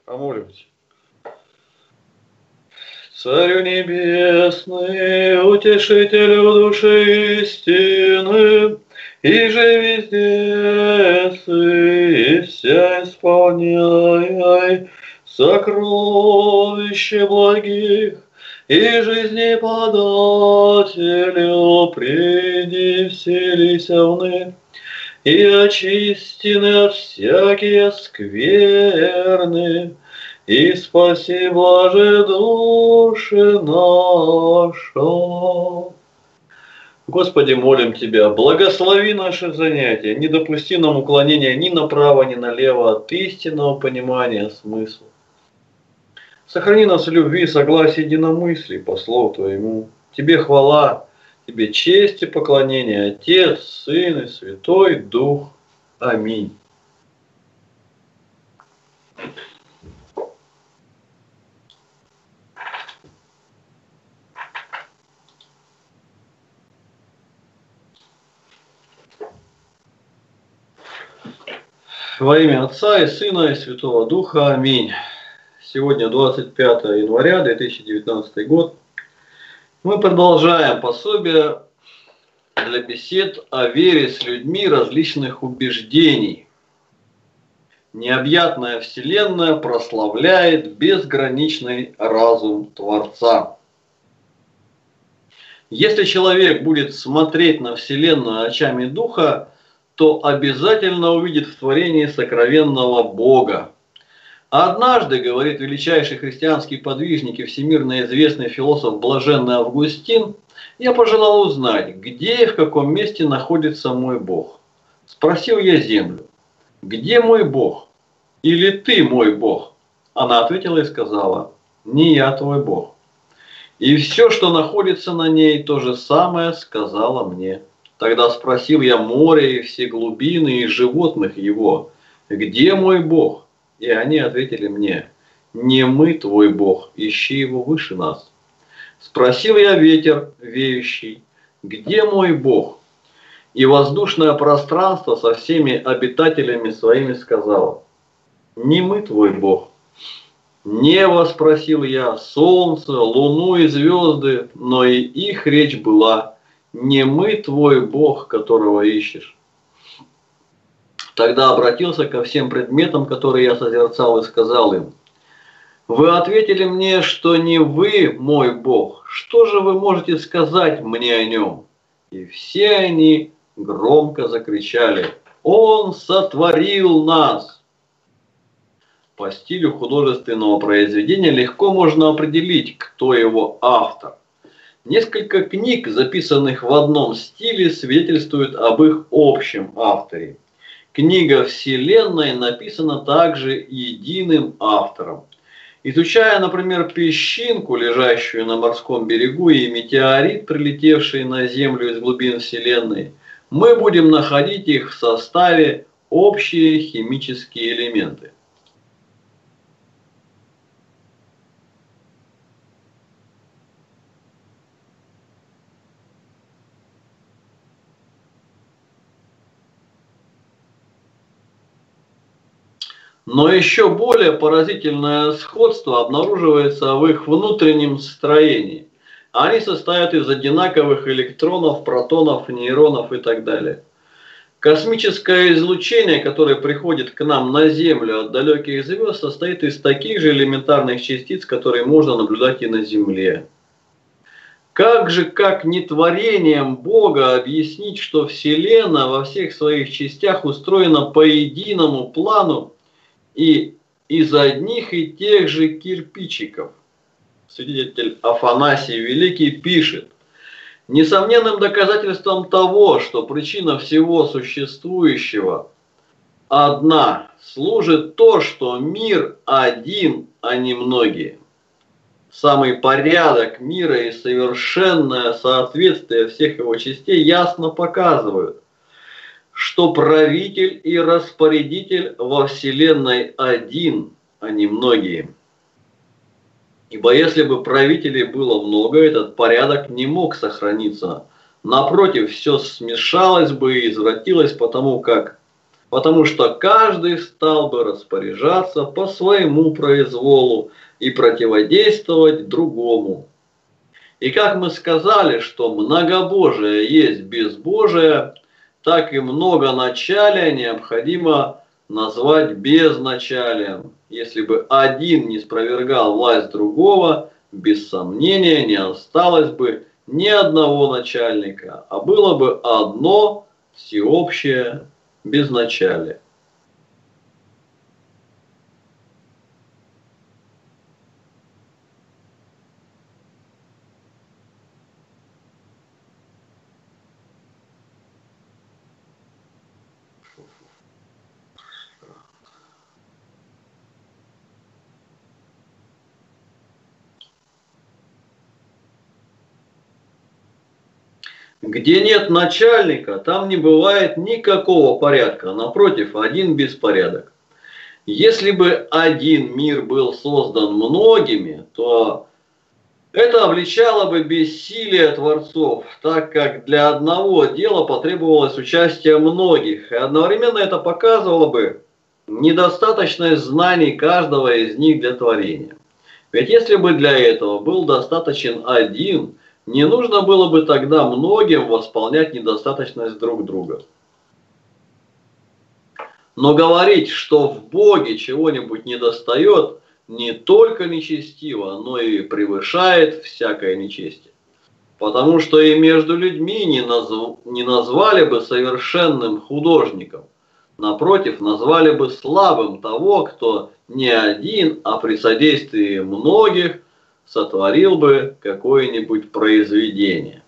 Помолимся. Царю небесный, утешителю души истины, и же везде и вся исполняй сокровище благих, и жизни подателю приди вселися вны, и очистины от всякие скверны, и спаси, блаже, души наша. Господи, молим Тебя, благослови наши занятия, не допусти нам уклонения ни направо, ни налево от истинного понимания смысла. Сохрани нас в любви, согласии, единомыслии по Слову Твоему. Тебе хвала, Тебе честь и поклонение, Отец, Сын и Святой Дух. Аминь. Во имя Отца и Сына и Святого Духа. Аминь. Сегодня 25 января 2019 год. Мы продолжаем пособие для бесед о вере с людьми различных убеждений. Необъятная Вселенная прославляет безграничный разум Творца. Если человек будет смотреть на Вселенную очами Духа, то обязательно увидит в творении сокровенного Бога. Однажды, говорит величайший христианский подвижник и всемирно известный философ Блаженный Августин, я пожелал узнать, где и в каком месте находится мой Бог. Спросил я землю: где мой Бог? Или ты мой Бог? Она ответила и сказала: не я твой Бог. И все, что находится на ней, то же самое сказала мне. Тогда спросил я море и все глубины и животных его: где мой Бог? И они ответили мне: не мы твой Бог, ищи его выше нас. Спросил я ветер веющий: где мой Бог? И воздушное пространство со всеми обитателями своими сказала: не мы твой Бог. Небо, спросил я, солнце, луну и звезды, но и их речь была: не мы твой Бог, которого ищешь. Тогда обратился ко всем предметам, которые я созерцал, и сказал им: вы ответили мне, что не вы мой Бог. Что же вы можете сказать мне о нем? И все они громко закричали: Он сотворил нас. По стилю художественного произведения легко можно определить, кто его автор. Несколько книг, записанных в одном стиле, свидетельствуют об их общем авторе. Книга «Вселенная» написана также единым автором. Изучая, например, песчинку, лежащую на морском берегу, и метеорит, прилетевший на Землю из глубин Вселенной, мы будем находить их в составе общие химические элементы. Но еще более поразительное сходство обнаруживается в их внутреннем строении. Они состоят из одинаковых электронов, протонов, нейронов и так далее. Космическое излучение, которое приходит к нам на Землю от далеких звезд, состоит из таких же элементарных частиц, которые можно наблюдать и на Земле. Как же, как не творением Бога, объяснить, что Вселенная во всех своих частях устроена по единому плану и из одних и тех же кирпичиков? Свидетель Афанасий Великий пишет: несомненным доказательством того, что причина всего существующего одна, служит то, что мир один, а не многие. Самый порядок мира и совершенное соответствие всех его частей ясно показывают, что правитель и распорядитель во Вселенной один, а не многие. Ибо если бы правителей было много, этот порядок не мог сохраниться. Напротив, все смешалось бы и извратилось, потому как потому что каждый стал бы распоряжаться по своему произволу и противодействовать другому. И как мы сказали, что многобожие есть безбожие, так и многоначалие необходимо назвать безначалием. Если бы один не спровергал власть другого, без сомнения не осталось бы ни одного начальника, а было бы одно всеобщее безначалие. Где нет начальника, там не бывает никакого порядка, напротив, один беспорядок. Если бы один мир был создан многими, то это обличало бы бессилие творцов, так как для одного дела потребовалось участие многих, и одновременно это показывало бы недостаточность знаний каждого из них для творения. Ведь если бы для этого был достаточен один, не нужно было бы тогда многим восполнять недостаточность друг друга. Но говорить, что в Боге чего-нибудь недостает, не только нечестиво, но и превышает всякое нечестие. Потому что и между людьми не назвали бы совершенным художником. Напротив, назвали бы слабым того, кто не один, а при содействии многих сотворил бы какое-нибудь произведение.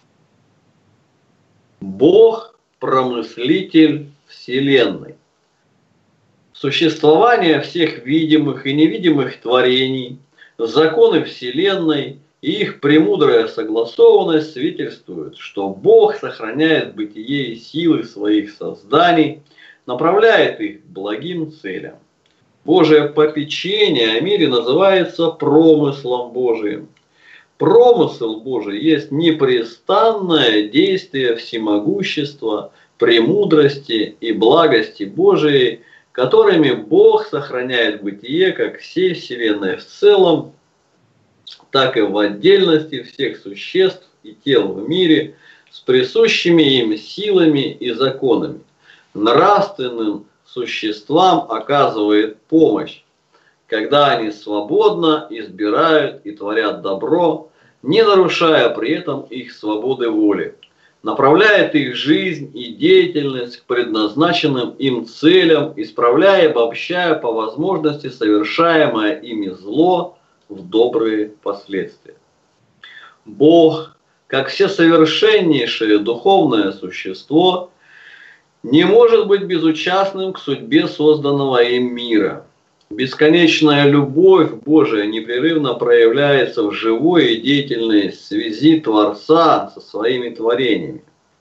Бог – промыслитель Вселенной. Существование всех видимых и невидимых творений, законы Вселенной и их премудрая согласованность свидетельствуют, что Бог сохраняет бытие и силы своих созданий, направляет их к благим целям. Божие попечение о мире называется промыслом Божиим. Промысел Божий есть непрестанное действие всемогущества, премудрости и благости Божией, которыми Бог сохраняет бытие как всей Вселенной в целом, так и в отдельности всех существ и тел в мире с присущими им силами и законами. Нравственным существам оказывает помощь, когда они свободно избирают и творят добро, не нарушая при этом их свободы воли, направляет их жизнь и деятельность к предназначенным им целям, исправляя и обобщая по возможности совершаемое ими зло в добрые последствия. Бог, как всесовершеннейшее духовное существо, не может быть безучастным к судьбе созданного им мира. Бесконечная любовь Божия непрерывно проявляется в живой и деятельной связи Творца со своими творениями.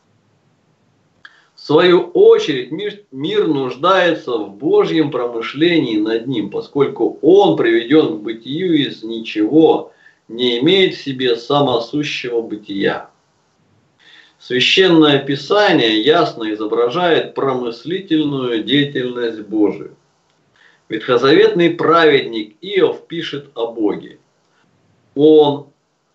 В свою очередь мир нуждается в Божьем промышлении над ним, поскольку он приведен к бытию из ничего, не имеет в себе самосущего бытия. Священное Писание ясно изображает промыслительную деятельность Божию. Ветхозаветный праведник Иов пишет о Боге. Он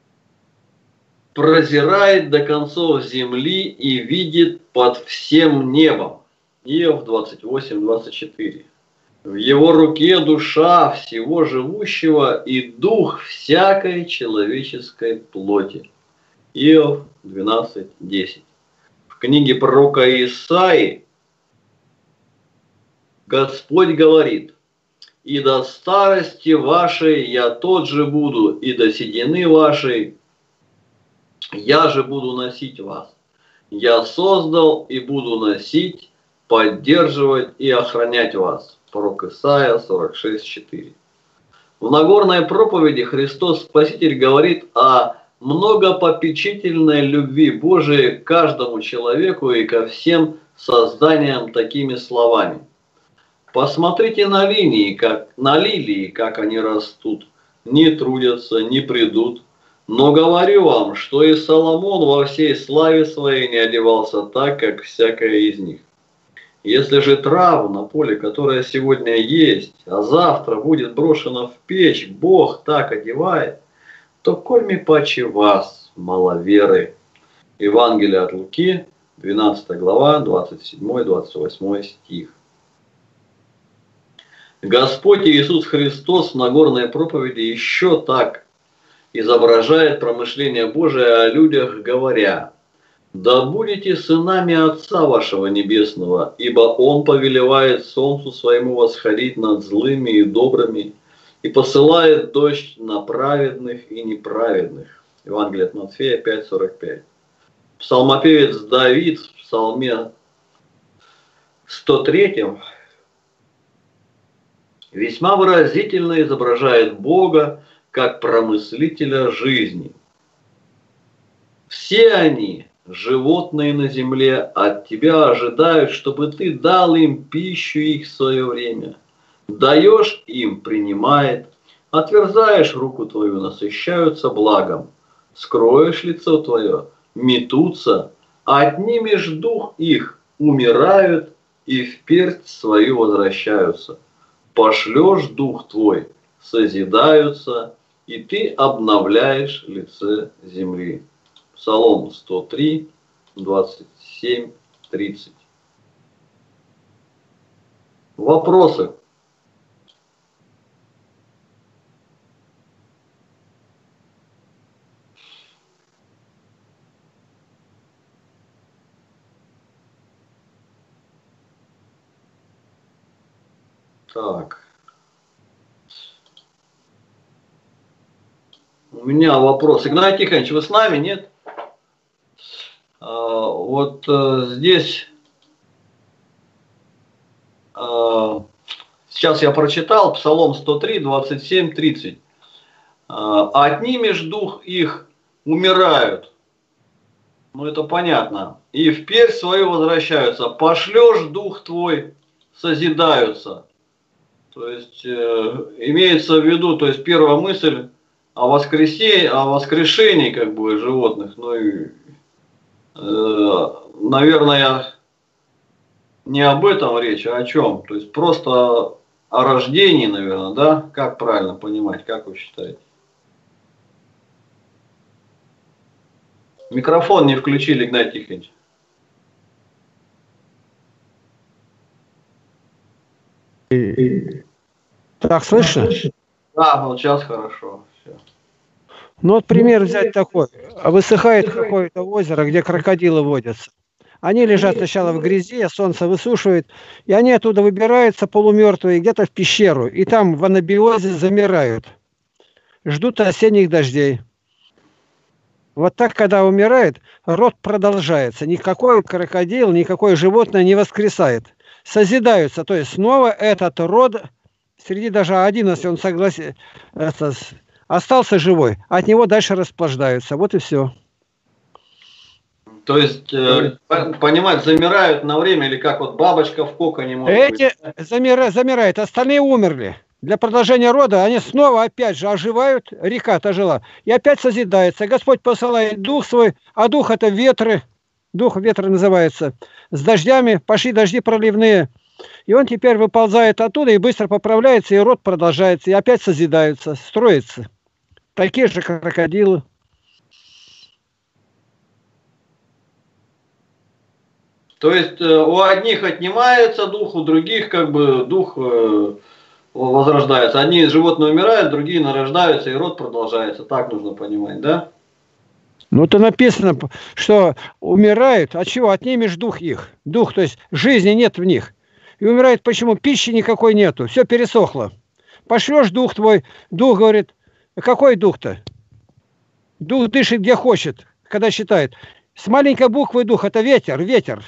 прозирает до концов земли и видит под всем небом. Иов 28:24. В его руке душа всего живущего и дух всякой человеческой плоти. Иов 12:10. В книге пророка Исаии Господь говорит: «И до старости вашей я тот же буду, и до седины вашей я же буду носить вас. Я создал и буду носить, поддерживать и охранять вас». Пророк Исаия 46:4. В Нагорной проповеди Христос Спаситель говорит о многопопечительной любви Божией к каждому человеку и ко всем созданиям такими словами: «Посмотрите на лилии, как они растут, не трудятся, не придут. Но говорю вам, что и Соломон во всей славе своей не одевался так, как всякая из них. Если же траву на поле, которая сегодня есть, а завтра будет брошена в печь, Бог так одевает, то кольми паче вас, маловеры. Евангелие от Луки, 12 глава, 27-28 стих. Господь Иисус Христос в Нагорной проповеди еще так изображает промышление Божие о людях, говоря: «Да будете сынами Отца вашего Небесного, ибо Он повелевает солнцу своему восходить над злыми и добрыми, и посылает дождь на праведных и неправедных». Евангелие от Матфея 5:45. Псалмопевец Давид в Псалме 103 весьма выразительно изображает Бога как промыслителя жизни. Все они, животные на земле, от тебя ожидают, чтобы ты дал им пищу их в свое время. Даешь им, принимает, отверзаешь руку твою, насыщаются благом. Скроешь лицо твое, метутся, отнимешь дух их, умирают и впервь свою возвращаются. Пошлешь дух твой, созидаются, и ты обновляешь лице земли. Псалом 103, 27, 30. Вопросы? Так. У меня вопрос. Игнатий Тихонович, вы с нами, нет? Вот здесь сейчас я прочитал Псалом 103, 27, 30. Отнимешь дух их, умирают. Ну это понятно. И впервь свою возвращаются. Пошлешь дух твой, созидаются. То есть имеется в виду, то есть первая мысль о воскрешении как бы животных. Ну и наверное, не об этом речь, а о чем? То есть просто о рождении, наверное, да? Как правильно понимать, как вы считаете? Микрофон не включили, Игнатий Тихонович. Так, слышно? Да, вот сейчас хорошо. Все. Ну вот пример взять такой. Высыхает какое-то озеро, где крокодилы водятся. Они лежат сначала в грязи, солнце высушивает, и они оттуда выбираются полумертвые где-то в пещеру, и там в анабиозе замирают. Ждут осенних дождей. Вот так, когда умирает, род продолжается. Никакой крокодил, никакое животное не воскресает. Созидаются, то есть снова этот род, среди даже 11 он остался живой, от него дальше расплаждаются. Вот и все. То есть, понимать, замирают на время, или как вот бабочка в коконе может Эти быть? замирают, остальные умерли. Для продолжения рода они снова опять же оживают, река-то жила, и опять созидается. Господь посылает дух свой, а дух это ветры, дух ветра называется, с дождями, пошли дожди проливные. И он теперь выползает оттуда и быстро поправляется, и род продолжается, и опять созидаются, строится. Такие же крокодилы. То есть у одних отнимается дух, у других как бы дух возрождается. Одни животные умирают, другие нарождаются, и род продолжается. Так нужно понимать, да? Ну, то написано, что умирают, от чего? Отнимешь дух их. Дух, то есть жизни нет в них. И умирает почему? Пищи никакой нету, все пересохло. Пошлешь дух твой, дух говорит, какой дух-то? Дух дышит где хочет, когда считает. С маленькой буквы дух это ветер, ветер.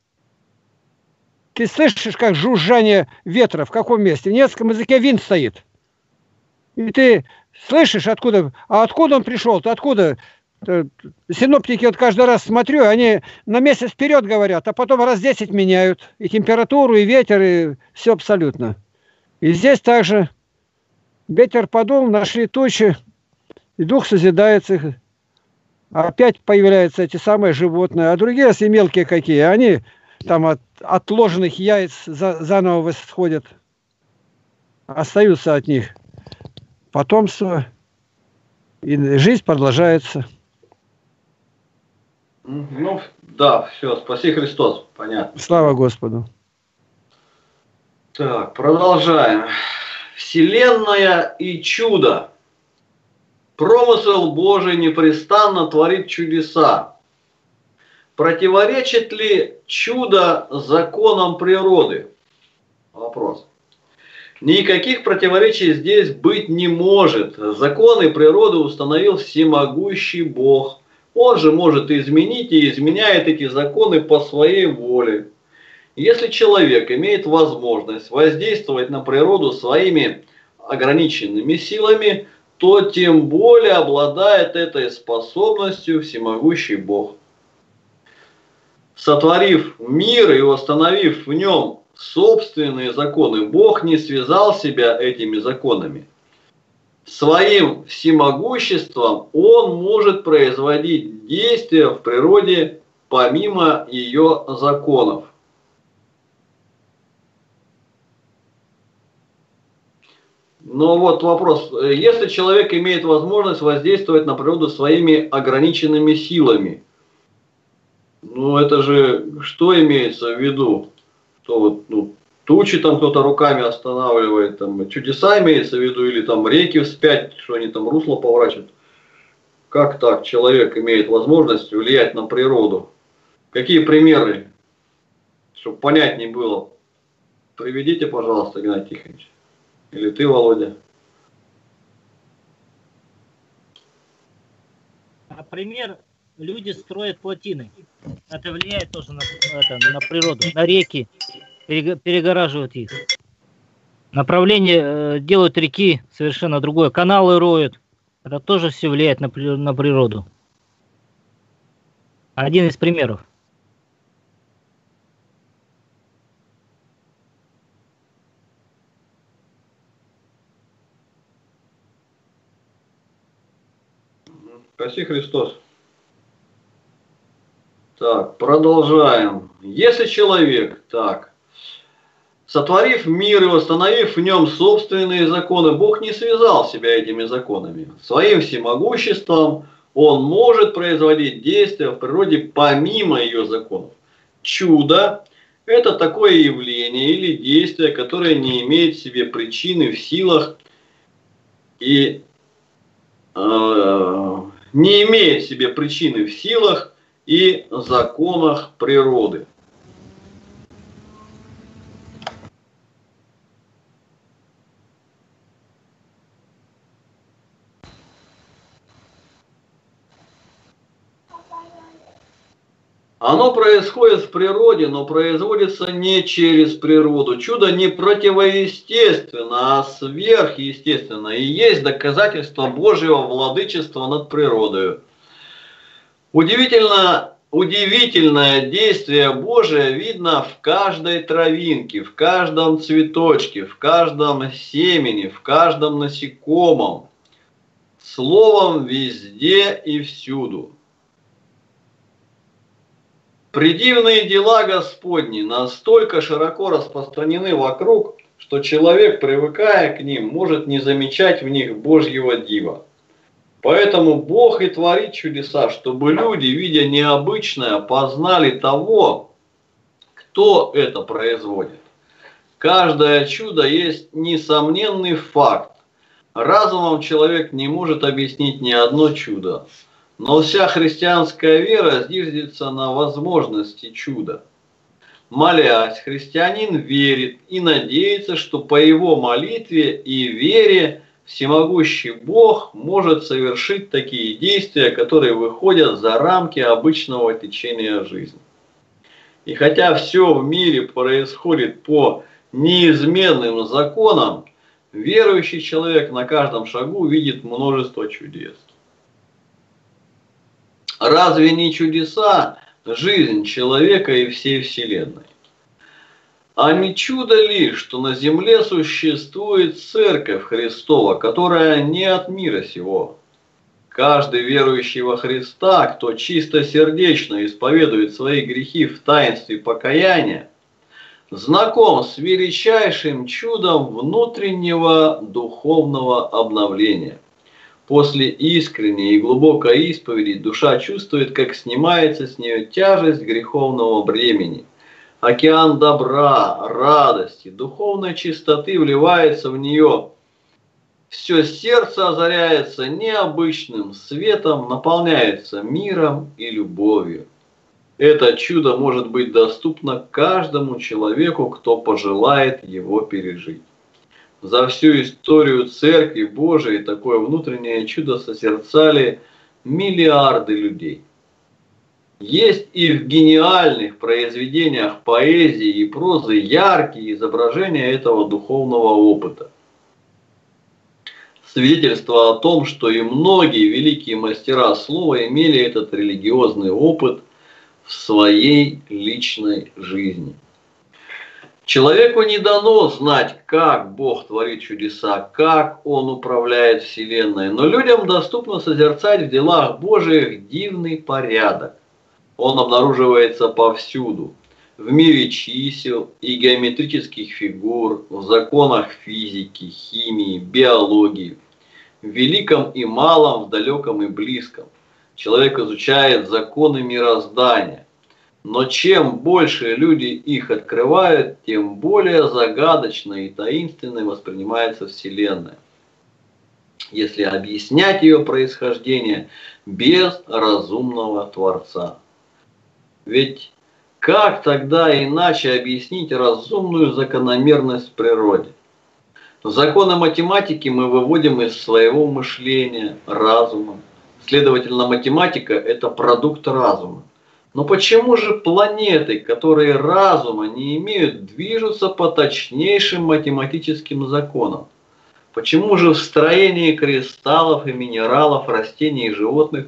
Ты слышишь, как жужжание ветра, в каком месте? В немецком языке винт стоит. И ты слышишь, откуда, а откуда он пришел, ты откуда? Синоптики, вот каждый раз смотрю, они на месяц вперед говорят, а потом раз 10 меняют. И температуру, и ветер, и все абсолютно. И здесь также ветер подул, нашли тучи, и дух созидается. Опять появляются эти самые животные. А другие, если мелкие какие, они там от отложенных яиц заново восходят, остаются от них потомство, и жизнь продолжается. Ну, да, все, спаси Христос, понятно. Слава Господу. Так, продолжаем. Вселенная и чудо. Промысел Божий непрестанно творит чудеса. Противоречит ли чудо законам природы? Вопрос. Никаких противоречий здесь быть не может. Законы природы установил всемогущий Бог. Он же может изменить и изменяет эти законы по своей воле. Если человек имеет возможность воздействовать на природу своими ограниченными силами, то тем более обладает этой способностью всемогущий Бог. Сотворив мир и установив в нем собственные законы, Бог не связал себя этими законами. Своим всемогуществом Он может производить действия в природе помимо ее законов. Но вот вопрос, если человек имеет возможность воздействовать на природу своими ограниченными силами, ну это же что имеется в виду? Что вот, ну, тучи там кто-то руками останавливает, там, чудеса имеется в виду, или там реки вспять, что они там русло поворачивают. Как так человек имеет возможность влиять на природу? Какие примеры, чтобы понятнее было? Приведите, пожалуйста, Геннадий Тихонович. Или ты, Володя? Например, люди строят плотины. Это влияет тоже на природу, на реки, перегораживают их. Направление делают реки совершенно другое. Каналы роют. Это тоже все влияет на природу. Один из примеров. Спаси Христос. Так, продолжаем. Если человек, так, сотворив мир и восстановив в нем собственные законы, Бог не связал себя этими законами. Своим всемогуществом Он может производить действия в природе помимо ее законов. Чудо – это такое явление или действие, которое не имеет в себе причины в силах и не имеет в себе причины в силах и законах природы. Оно происходит в природе, но производится не через природу. Чудо не противоестественно, а сверхъестественно. И есть доказательство Божьего владычества над природой. Удивительное действие Божие видно в каждой травинке, в каждом цветочке, в каждом семени, в каждом насекомом. Словом, везде и всюду. Предивные дела Господни настолько широко распространены вокруг, что человек, привыкая к ним, может не замечать в них Божьего дива. Поэтому Бог и творит чудеса, чтобы люди, видя необычное, познали того, кто это производит. Каждое чудо есть несомненный факт. Разумом человек не может объяснить ни одно чудо. Но вся христианская вера зиждется на возможности чуда. Молясь, христианин верит и надеется, что по его молитве и вере всемогущий Бог может совершить такие действия, которые выходят за рамки обычного течения жизни. И хотя все в мире происходит по неизменным законам, верующий человек на каждом шагу видит множество чудес. Разве не чудеса жизнь человека и всей вселенной? А не чудо ли, что на земле существует Церковь Христова, которая не от мира сего, Каждый верующий во Христа, кто чистосердечно исповедует свои грехи в таинстве покаяния, знаком с величайшим чудом внутреннего духовного обновления. После искренней и глубокой исповеди душа чувствует, как снимается с нее тяжесть греховного бремени. Океан добра, радости, духовной чистоты вливается в нее. Все сердце озаряется необычным светом, наполняется миром и любовью. Это чудо может быть доступно каждому человеку, кто пожелает его пережить. За всю историю Церкви Божией такое внутреннее чудо созерцали миллиарды людей. Есть и в гениальных произведениях поэзии и прозы яркие изображения этого духовного опыта. Свидетельство о том, что и многие великие мастера слова имели этот религиозный опыт в своей личной жизни. Человеку не дано знать, как Бог творит чудеса, как Он управляет Вселенной, но людям доступно созерцать в делах Божиих дивный порядок. Он обнаруживается повсюду. В мире чисел и геометрических фигур, в законах физики, химии, биологии, в великом и малом, в далеком и близком. Человек изучает законы мироздания. Но чем больше люди их открывают, тем более загадочной и таинственной воспринимается Вселенная, если объяснять ее происхождение без разумного Творца. Ведь как тогда иначе объяснить разумную закономерность в природе? Законы математики мы выводим из своего мышления, разума. Следовательно, математика – это продукт разума. Но почему же планеты, которые разума не имеют, движутся по точнейшим математическим законам? Почему же в строении кристаллов и минералов, растений и животных,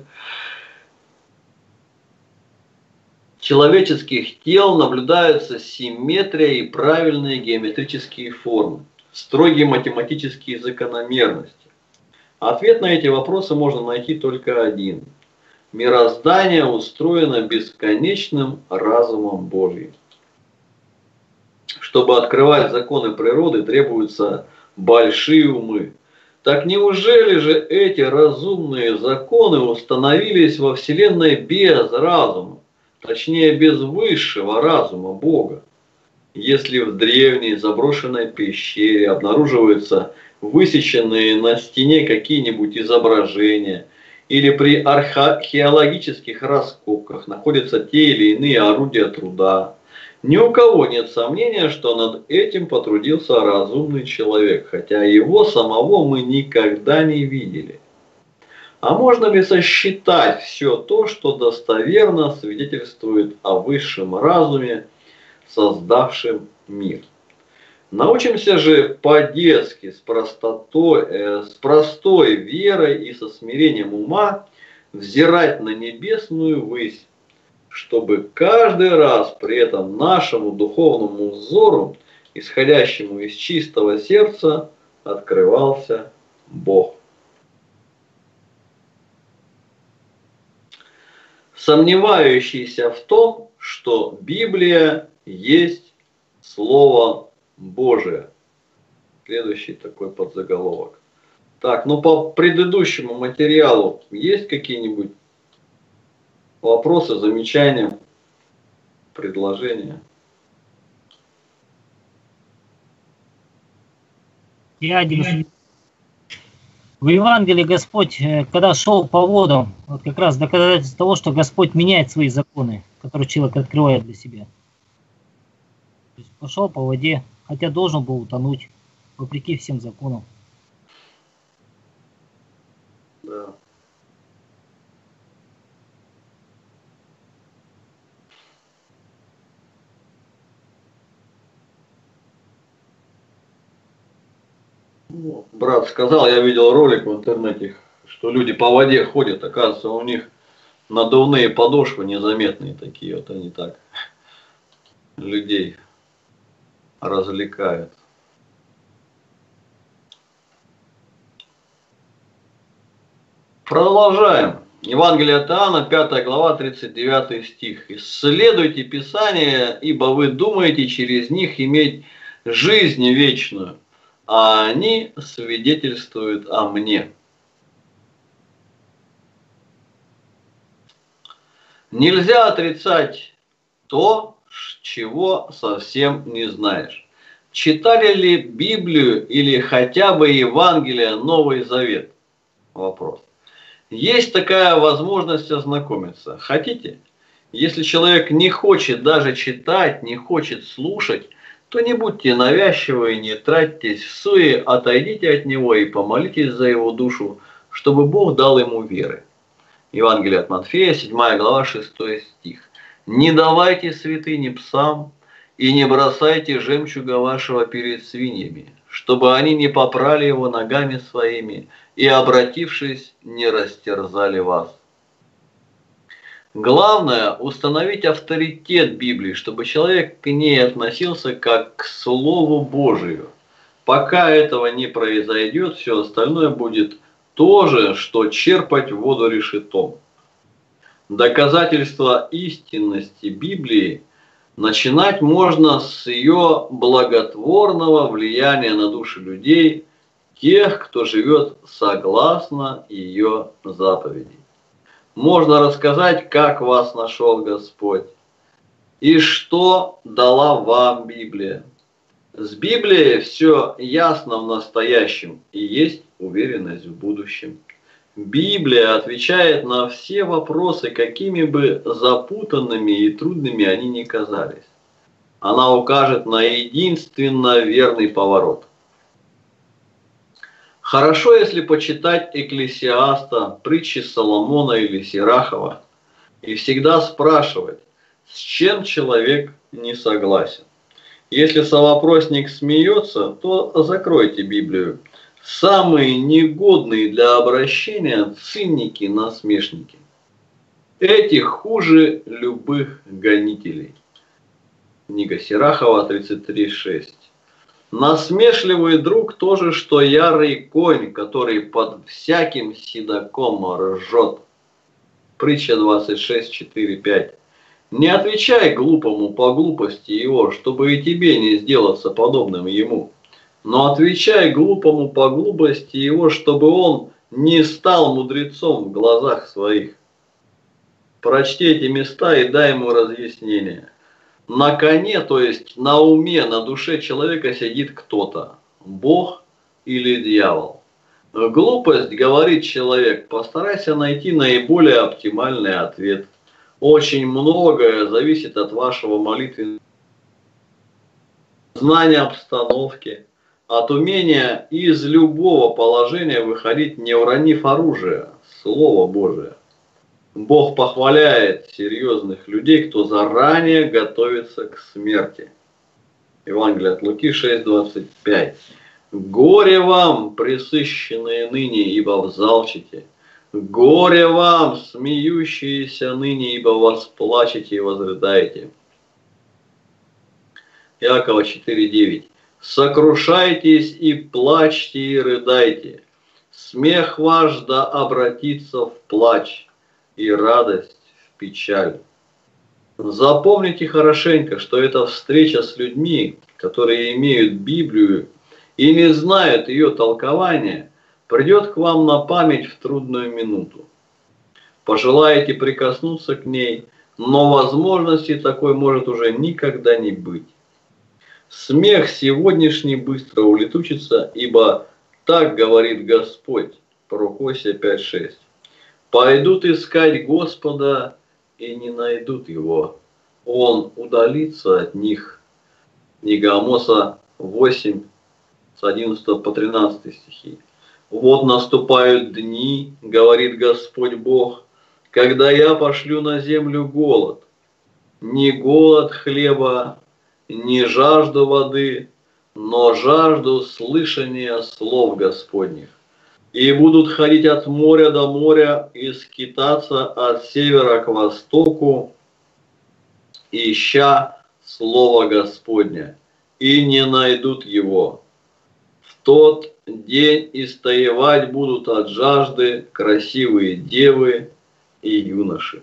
человеческих тел наблюдаются симметрия и правильные геометрические формы, строгие математические закономерности? Ответ на эти вопросы можно найти только один. Мироздание устроено бесконечным разумом Божьим. Чтобы открывать законы природы, требуются большие умы. Так неужели же эти разумные законы установились во Вселенной без разума, точнее без высшего разума Бога? Если в древней заброшенной пещере обнаруживаются высеченные на стене какие-нибудь изображения, или при археологических раскопках находятся те или иные орудия труда, ни у кого нет сомнения, что над этим потрудился разумный человек, хотя его самого мы никогда не видели. А можно ли сосчитать все то, что достоверно свидетельствует о высшем разуме, создавшем мир? Научимся же по-детски, с простой верой и со смирением ума взирать на небесную высь, чтобы каждый раз при этом нашему духовному взору, исходящему из чистого сердца, открывался Бог. Сомневающийся в том, что Библия есть Слово Божие. Следующий такой подзаголовок. Так, ну по предыдущему материалу есть какие-нибудь вопросы, замечания, предложения? Я один. В Евангелии Господь, когда шел по водам, вот как раз доказательство того, что Господь меняет свои законы, которые человек открывает для себя. То есть пошел по воде, хотя должен был утонуть, вопреки всем законам. Да. Брат сказал, я видел ролик в интернете, что люди по воде ходят, оказывается, у них надувные подошвы незаметные такие, вот они так людей развлекают. Продолжаем. Евангелие от Иоанна, 5 глава, 39 стих. «Исследуйте Писание, ибо вы думаете через них иметь жизнь вечную, а они свидетельствуют о мне». Нельзя отрицать то, чего совсем не знаешь. Читали ли Библию или хотя бы Евангелие, Новый Завет? Вопрос. Есть такая возможность ознакомиться. Хотите? Если человек не хочет даже читать, не хочет слушать, то не будьте навязчивы, не тратьтесь в суе, отойдите от него и помолитесь за его душу, чтобы Бог дал ему веры. Евангелие от Матфея, 7 глава, 6 стих. «Не давайте святыни псам и не бросайте жемчуга вашего перед свиньями, чтобы они не попрали его ногами своими и, обратившись, не растерзали вас». Главное – установить авторитет Библии, чтобы человек к ней относился как к Слову Божию. Пока этого не произойдет, все остальное будет то же, что черпать воду решетом. Доказательство истинности Библии начинать можно с ее благотворного влияния на души людей, тех, кто живет согласно ее заповедей. Можно рассказать, как вас нашел Господь и что дала вам Библия. С Библией все ясно в настоящем и есть уверенность в будущем. Библия отвечает на все вопросы, какими бы запутанными и трудными они ни казались. Она укажет на единственно верный поворот. Хорошо, если почитать Экклесиаста, притчи Соломона или Сирахова и всегда спрашивать, с чем человек не согласен. Если совопросник смеется, то закройте Библию. Самые негодные для обращения цинники, насмешники. Эти хуже любых гонителей. Книга Сирахова, 33:6. Насмешливый друг тоже, что ярый конь, который под всяким седаком ржет. Притча 26:4-5. Не отвечай глупому по глупости его, чтобы и тебе не сделаться подобным ему. Но отвечай глупому по глупости его, чтобы он не стал мудрецом в глазах своих. Прочти эти места и дай ему разъяснение. На коне, то есть на уме, на душе человека сидит кто-то. Бог или дьявол. Глупость, говорит человек, постарайся найти наиболее оптимальный ответ. Очень многое зависит от вашего молитвенного знания обстановки, от умения из любого положения выходить, не уронив оружие, Слово Божие. Бог похваляет серьезных людей, кто заранее готовится к смерти. Евангелие от Луки 6:25. Горе вам, пресыщенные ныне, ибо взалчите. Горе вам, смеющиеся ныне, ибо восплачете и возрыдаете. Иакова 4:9. Сокрушайтесь и плачьте и рыдайте. Смех ваш да обратится в плач, и радость в печаль. Запомните хорошенько, что эта встреча с людьми, которые имеют Библию и не знают ее толкования, придет к вам на память в трудную минуту. Пожелаете прикоснуться к ней, но возможности такой может уже никогда не быть. Смех сегодняшний быстро улетучится, ибо так говорит Господь. Пророк Осия 5:6. Пойдут искать Господа и не найдут его. Он удалится от них. Книга Амоса 8, с 11 по 13 стихи. Вот наступают дни, говорит Господь Бог, когда я пошлю на землю голод. Не голод хлеба, не жажду воды, но жажду слышания слов Господних. И будут ходить от моря до моря и скитаться от севера к востоку, ища Слово Господня, и не найдут его. В тот день истоевать будут от жажды красивые девы и юноши.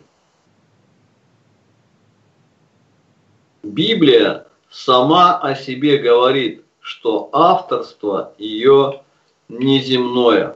Библия сама о себе говорит, что авторство ее неземное.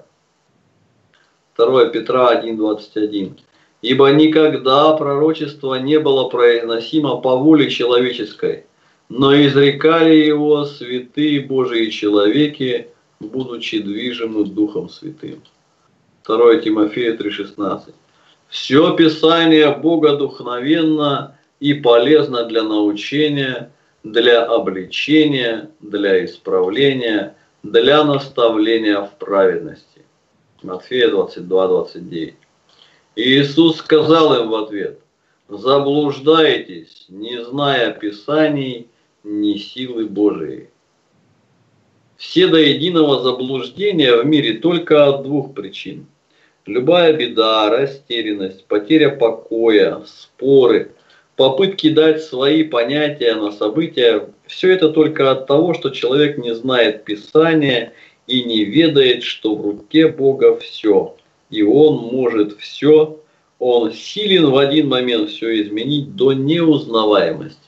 2 Петра 1,21. Ибо никогда пророчество не было произносимо по воле человеческой, но изрекали его святые Божии человеки, будучи движимы Духом Святым. 2 Тимофея 3,16. Все Писание богодухновенно и полезно для научения, для обличения, для исправления, для наставления в праведности. Матфея 22:29. И Иисус сказал им в ответ: заблуждаетесь, не зная Писаний, ни силы Божией. Все до единого заблуждения в мире только от двух причин. Любая беда, растерянность, потеря покоя, споры, попытки дать свои понятия на события – все это только от того, что человек не знает Писания и не ведает, что в руке Бога все, и Он может все, Он силен в один момент все изменить до неузнаваемости.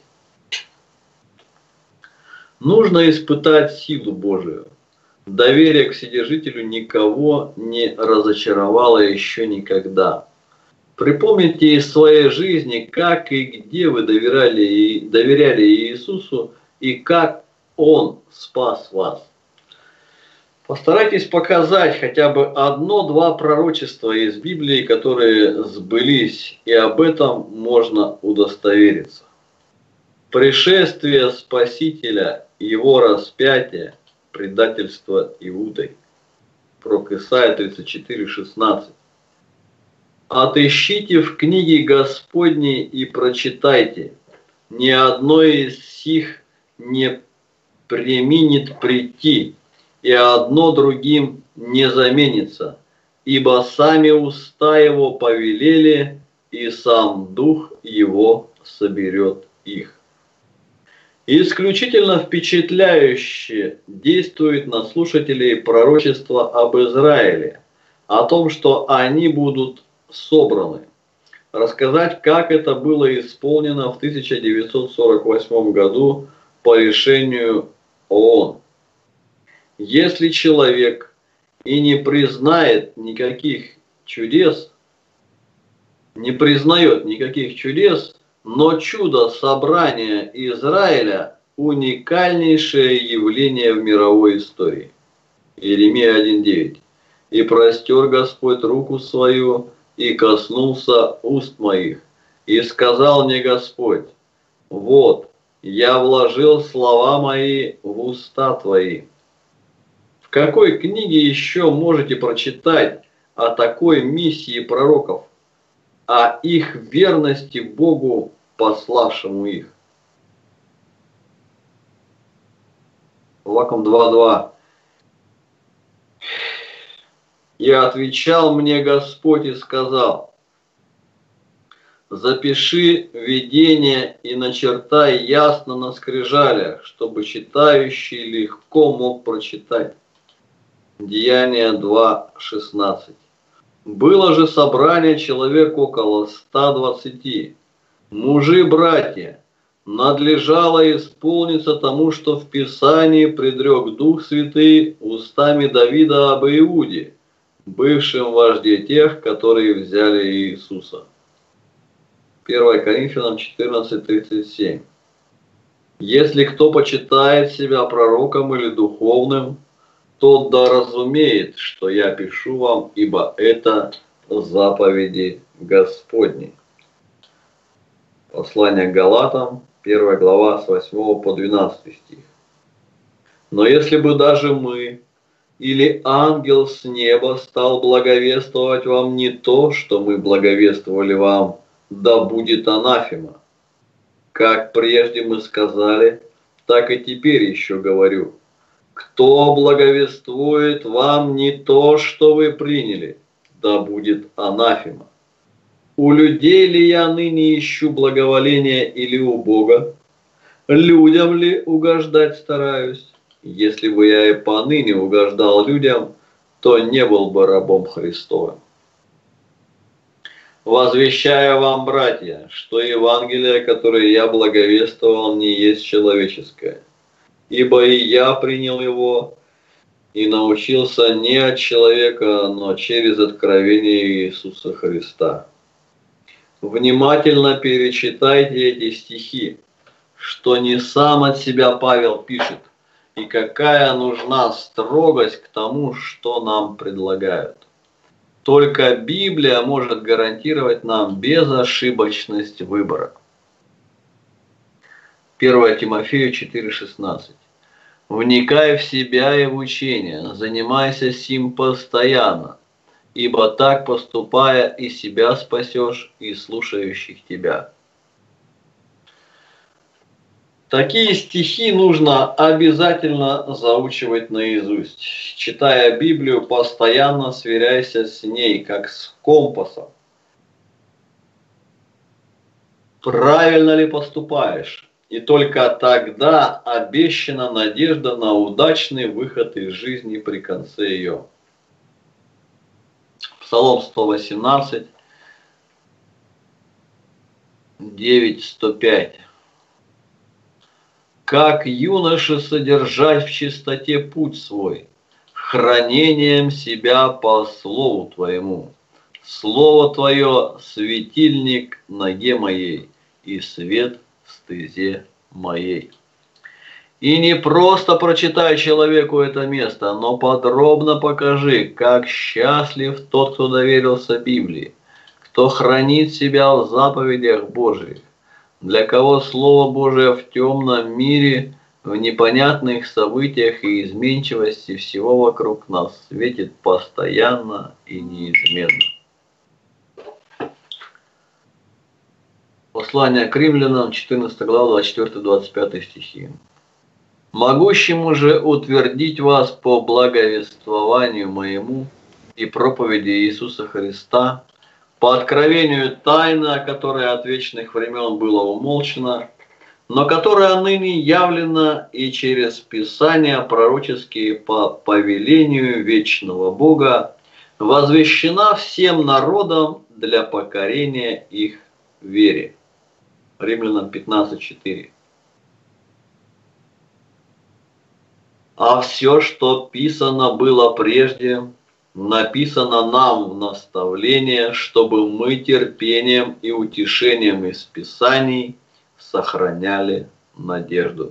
Нужно испытать силу Божию. Доверие к Вседержителю никого не разочаровало еще никогда. Припомните из своей жизни, как и где вы доверяли Иисусу и как Он спас вас. Постарайтесь показать хотя бы одно-два пророчества из Библии, которые сбылись, и об этом можно удостовериться. Пришествие Спасителя, Его распятие, предательство Иудой. Пророк Исайя 34:16. Отыщите в книге Господней и прочитайте. Ни одной из сих не преминет прийти, и одно другим не заменится, ибо сами уста его повелели, и сам Дух его соберет их. Исключительно впечатляюще действует на слушателей пророчество об Израиле, о том, что они будут собраны. Рассказать, как это было исполнено в 1948 году по решению ООН. Если человек и не признает никаких чудес, но чудо собрания Израиля – уникальнейшее явление в мировой истории. Иеремия 1:9. «И простер Господь руку свою, и коснулся уст моих, и сказал мне Господь: вот, я вложил слова мои в уста твои». В какой книге еще можете прочитать о такой миссии пророков, о их верности Богу, пославшему их? Аввакум 2:2. «И отвечал мне Господь и сказал: запиши видение и начертай ясно на скрижалях, чтобы читающий легко мог прочитать». Деяния 2:16. «Было же собрание человек около 120. Мужи, братья, надлежало исполниться тому, что в Писании предрек Дух Святый устами Давида об Иуде, бывшем вожде тех, которые взяли Иисуса». 1 Коринфянам 14:37. «Если кто почитает себя пророком или духовным, тот да разумеет, что я пишу вам, ибо это заповеди Господни». Послание к Галатам, 1 глава, с 8 по 12 стих. «Но если бы даже мы или ангел с неба стал благовествовать вам не то, что мы благовествовали вам, да будет анафема. Как прежде мы сказали, так и теперь еще говорю. Кто благовествует вам не то, что вы приняли, да будет анафема. У людей ли я ныне ищу благоволения или у Бога? Людям ли угождать стараюсь? Если бы я и поныне угождал людям, то не был бы рабом Христовым. Возвещаю вам, братья, что Евангелие, которое я благовествовал, не есть человеческое. Ибо и я принял его и научился не от человека, но через откровение Иисуса Христа. Внимательно перечитайте эти стихи, что не сам от себя Павел пишет, и какая нужна строгость к тому, что нам предлагают. Только Библия может гарантировать нам безошибочность выбора. 1 Тимофею 4,16. «Вникай в себя и в учение, занимайся сим постоянно, ибо так поступая и себя спасешь, и слушающих тебя». Такие стихи нужно обязательно заучивать наизусть. Читая Библию, постоянно сверяйся с ней, как с компасом. Правильно ли поступаешь? И только тогда обещана надежда на удачный выход из жизни при конце ее. Псалом 118, 9-105. «Как юноше содержать в чистоте путь свой, хранением себя по слову Твоему. Слово Твое – светильник ноге моей и свет стезе моей». И не просто прочитай человеку это место, но подробно покажи, как счастлив тот, кто доверился Библии, кто хранит себя в заповедях Божьих, для кого Слово Божие в темном мире, в непонятных событиях и изменчивости всего вокруг нас светит постоянно и неизменно. Послание к римлянам, 14 глава, 24-25 стихи. «Могущему же утвердить вас по благовествованию моему и проповеди Иисуса Христа, по откровению тайны, о которой от вечных времен было умолчано, но которая ныне явлена и через Писания пророческие по повелению вечного Бога, возвещена всем народам для покорения их вере». Римлянам 15:4. «А все, что писано было прежде, написано нам в наставление, чтобы мы терпением и утешением из Писаний сохраняли надежду».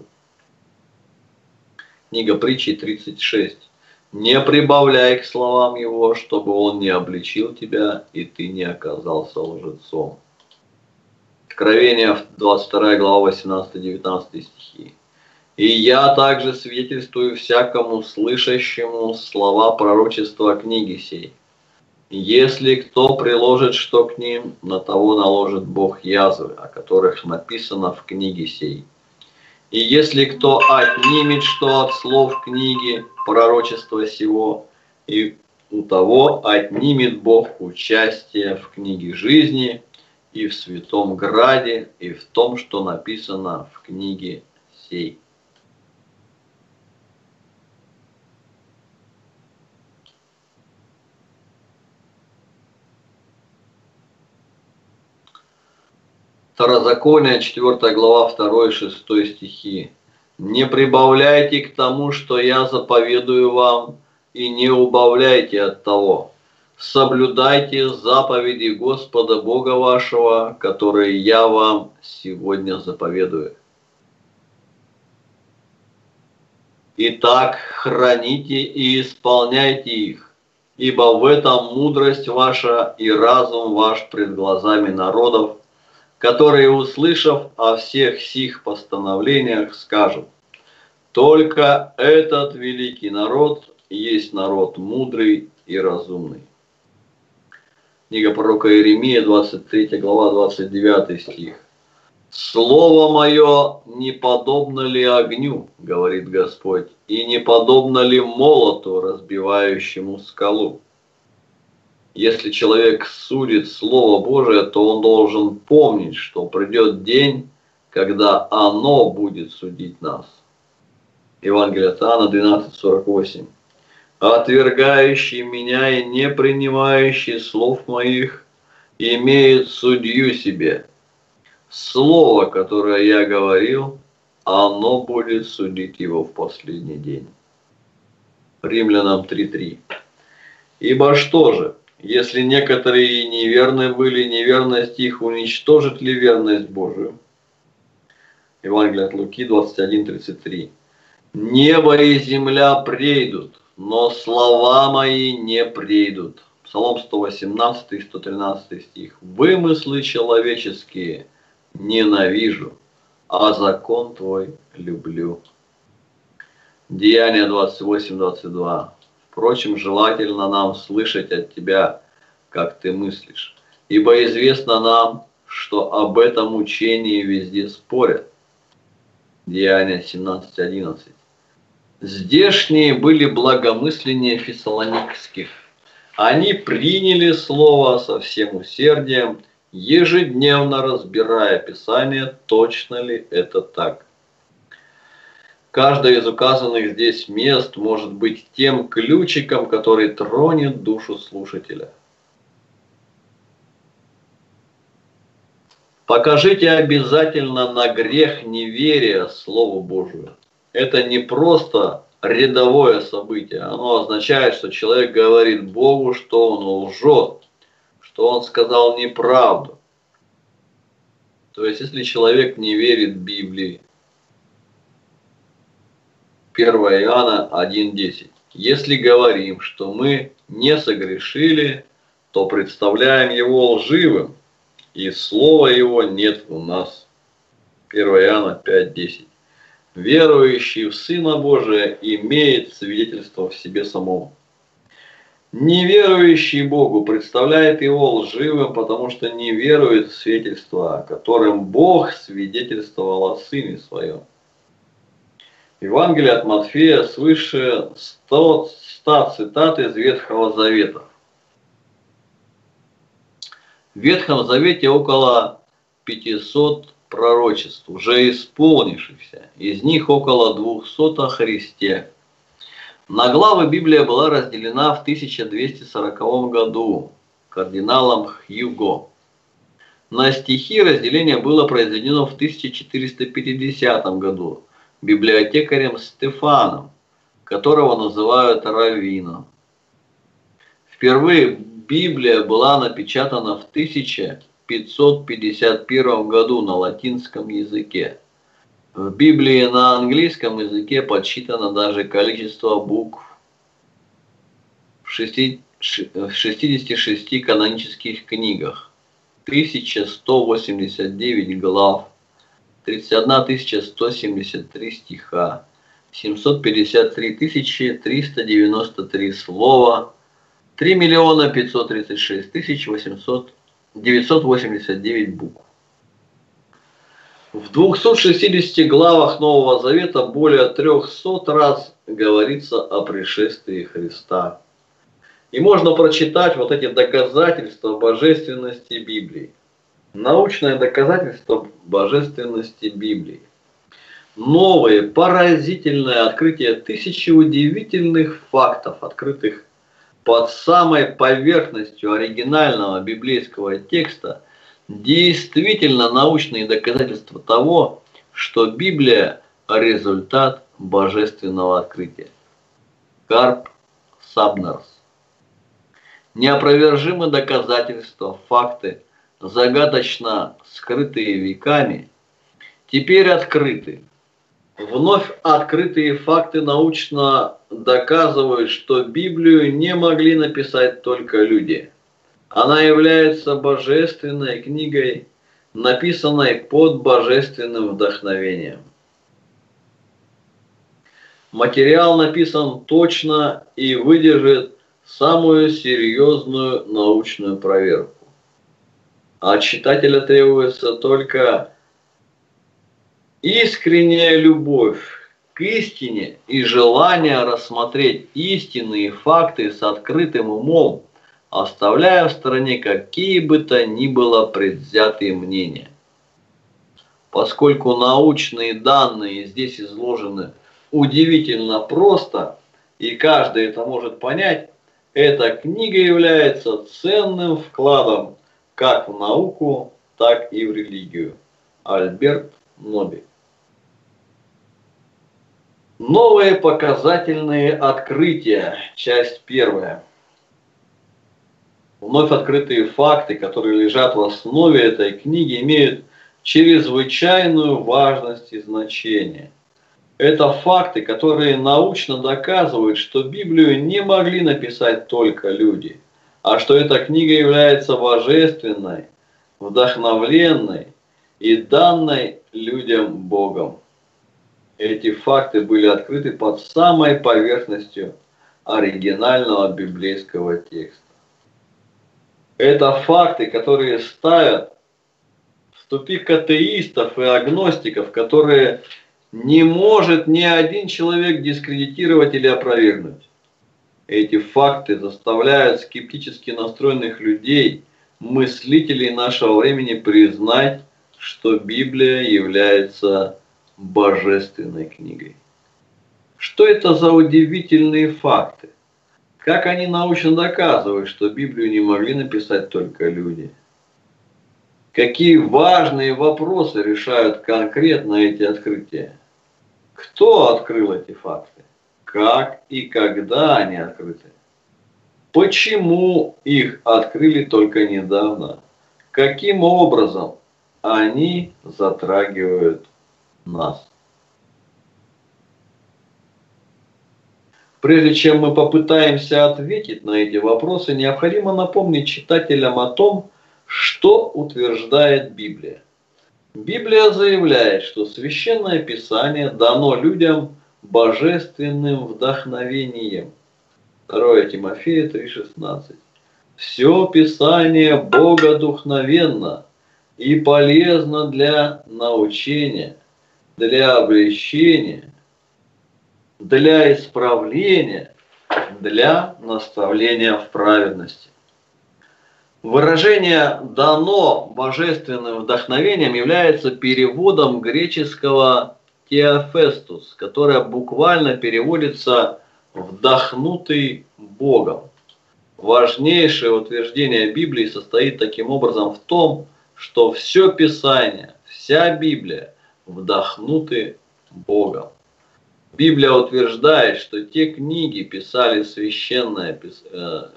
Книга Притчи 36. «Не прибавляй к словам его, чтобы он не обличил тебя, и ты не оказался лжецом». Откровение 22 глава 18-19 стихи. «И я также свидетельствую всякому слышащему слова пророчества книги сей. Если кто приложит что к ним, на того наложит Бог язвы, о которых написано в книге сей. И если кто отнимет что от слов книги пророчества сего, и у того отнимет Бог участие в книге жизни, и в святом граде, и в том, что написано в книге сей». Второзаконие, 4 глава, 2-6 стихи. «Не прибавляйте к тому, что я заповедую вам, и не убавляйте от того. Соблюдайте заповеди Господа Бога вашего, которые я вам сегодня заповедую. Итак, храните и исполняйте их, ибо в этом мудрость ваша и разум ваш пред глазами народов, которые, услышав о всех сих постановлениях, скажут: только этот великий народ есть народ мудрый и разумный». Книга пророка Иеремия, 23 глава, 29 стих. «Слово мое не подобно ли огню, говорит Господь, и не подобно ли молоту, разбивающему скалу?» Если человек судит Слово Божие, то он должен помнить, что придет день, когда оно будет судить нас. Евангелие от Иоанна 12:48. Отвергающий меня и не принимающий слов моих имеет судью себе. Слово, которое я говорил, оно будет судить его в последний день. Римлянам 3:3. Ибо что же, если некоторые и неверны были, неверность их уничтожит ли верность Божию? Евангелие от Луки 21:33. Небо и земля прейдут, но слова мои не прейдут. Псалом 118, 113 стих. Вымыслы человеческие ненавижу, а закон твой люблю. Деяния 28:22. Впрочем, желательно нам слышать от тебя, как ты мыслишь, ибо известно нам, что об этом учении везде спорят. Деяния 17:11. Здешние были благомысленнее фессалоникских. Они приняли слово со всем усердием, ежедневно разбирая Писание, точно ли это так. Каждое из указанных здесь мест может быть тем ключиком, который тронет душу слушателя. Покажите обязательно на грех неверия Слову Божию. Это не просто рядовое событие. Оно означает, что человек говорит Богу, что он лжет, что он сказал неправду. То есть, если человек не верит Библии, 1 Иоанна 1:10. Если говорим, что мы не согрешили, то представляем его лживым, и слова его нет у нас. 1 Иоанна 5:10. Верующий в Сына Божия имеет свидетельство в себе самом. Неверующий Богу представляет его лживым, потому что не верует в свидетельство, которым Бог свидетельствовал о Сыне Своем. Евангелие от Матфея свыше 100 цитат из Ветхого Завета. В Ветхом Завете около 500 пророчеств, уже исполнившихся, из них около 200 о Христе. На главы Библия была разделена в 1240 году кардиналом Хьюго. На стихи разделение было произведено в 1450 году библиотекарем Стефаном, которого называют раввином. Впервые Библия была напечатана в 1551 году на латинском языке. В Библии на английском языке подсчитано даже количество букв в 66 канонических книгах, 1189 глав, 31 173 стиха, 753 393 слова, 3 536 989 букв. В 260 главах Нового Завета более 300 раз говорится о пришествии Христа. И можно прочитать вот эти доказательства божественности Библии. Научное доказательство божественности Библии. Новые, поразительные открытия, тысячи удивительных фактов, открытых под самой поверхностью оригинального библейского текста, действительно научные доказательства того, что Библия – результат божественного открытия. Карп Сабнерс. Неопровержимые доказательства, факты, загадочно скрытые веками, теперь открыты. Вновь открытые факты научно доказывают, что Библию не могли написать только люди. Она является божественной книгой, написанной под божественным вдохновением. Материал написан точно и выдержит самую серьезную научную проверку. От читателя требуется только искренняя любовь к истине и желание рассмотреть истинные факты с открытым умом, оставляя в стороне какие бы то ни было предвзятые мнения. Поскольку научные данные здесь изложены удивительно просто, и каждый это может понять, эта книга является ценным вкладом как в науку, так и в религию. Альберт Моби. Новые показательные открытия. Часть 1. Вновь открытые факты, которые лежат в основе этой книги, имеют чрезвычайную важность и значение. Это факты, которые научно доказывают, что Библию не могли написать только люди, а что эта книга является божественной, вдохновленной и данной людям Богом. Эти факты были открыты под самой поверхностью оригинального библейского текста. Это факты, которые ставят в тупик атеистов и агностиков, которые не может ни один человек дискредитировать или опровергнуть. Эти факты заставляют скептически настроенных людей, мыслителей нашего времени признать, что Библия является божественной книгой. Что это за удивительные факты? Как они научно доказывают, что Библию не могли написать только люди? Какие важные вопросы решают конкретно эти открытия? Кто открыл эти факты? Как и когда они открыты? Почему их открыли только недавно? Каким образом они затрагивают нас? Прежде чем мы попытаемся ответить на эти вопросы, необходимо напомнить читателям о том, что утверждает Библия. Библия заявляет, что Священное Писание дано людям божественным вдохновением. 2 Тимофея 3,16. Все Писание богодухновенно и полезно для научения, для обличения, для исправления, для наставления в праведности. Выражение «дано божественным вдохновением» является переводом греческого «теофестус», которое буквально переводится «вдохнутый Богом». Важнейшее утверждение Библии состоит таким образом в том, что все Писание, вся Библия вдохнуты Богом. Библия утверждает, что те книги писали священное Писание,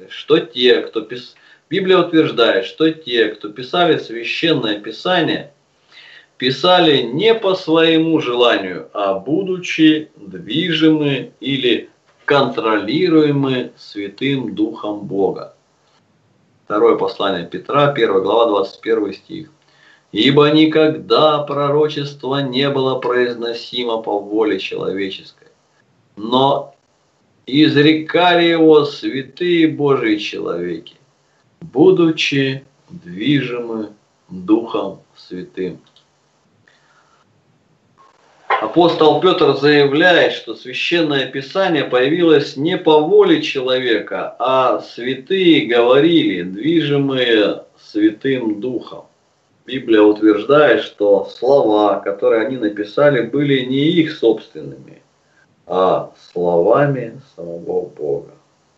Библия утверждает, что те, кто писали Священное Писание, писали не по своему желанию, а будучи движимы или контролируемы Святым Духом Бога. Второе послание Петра, 1 глава, 21 стих. «Ибо никогда пророчество не было произносимо по воле человеческой, но изрекали его святые Божьи человеки, будучи движимы Духом Святым». Апостол Петр заявляет, что Священное Писание появилось не по воле человека, а святые говорили, движимые Святым Духом. Библия утверждает, что слова, которые они написали, были не их собственными, а словами самого Бога.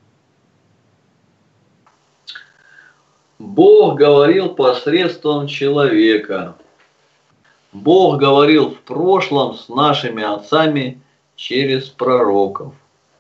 Бог говорил посредством человека. Бог говорил в прошлом с нашими отцами через пророков.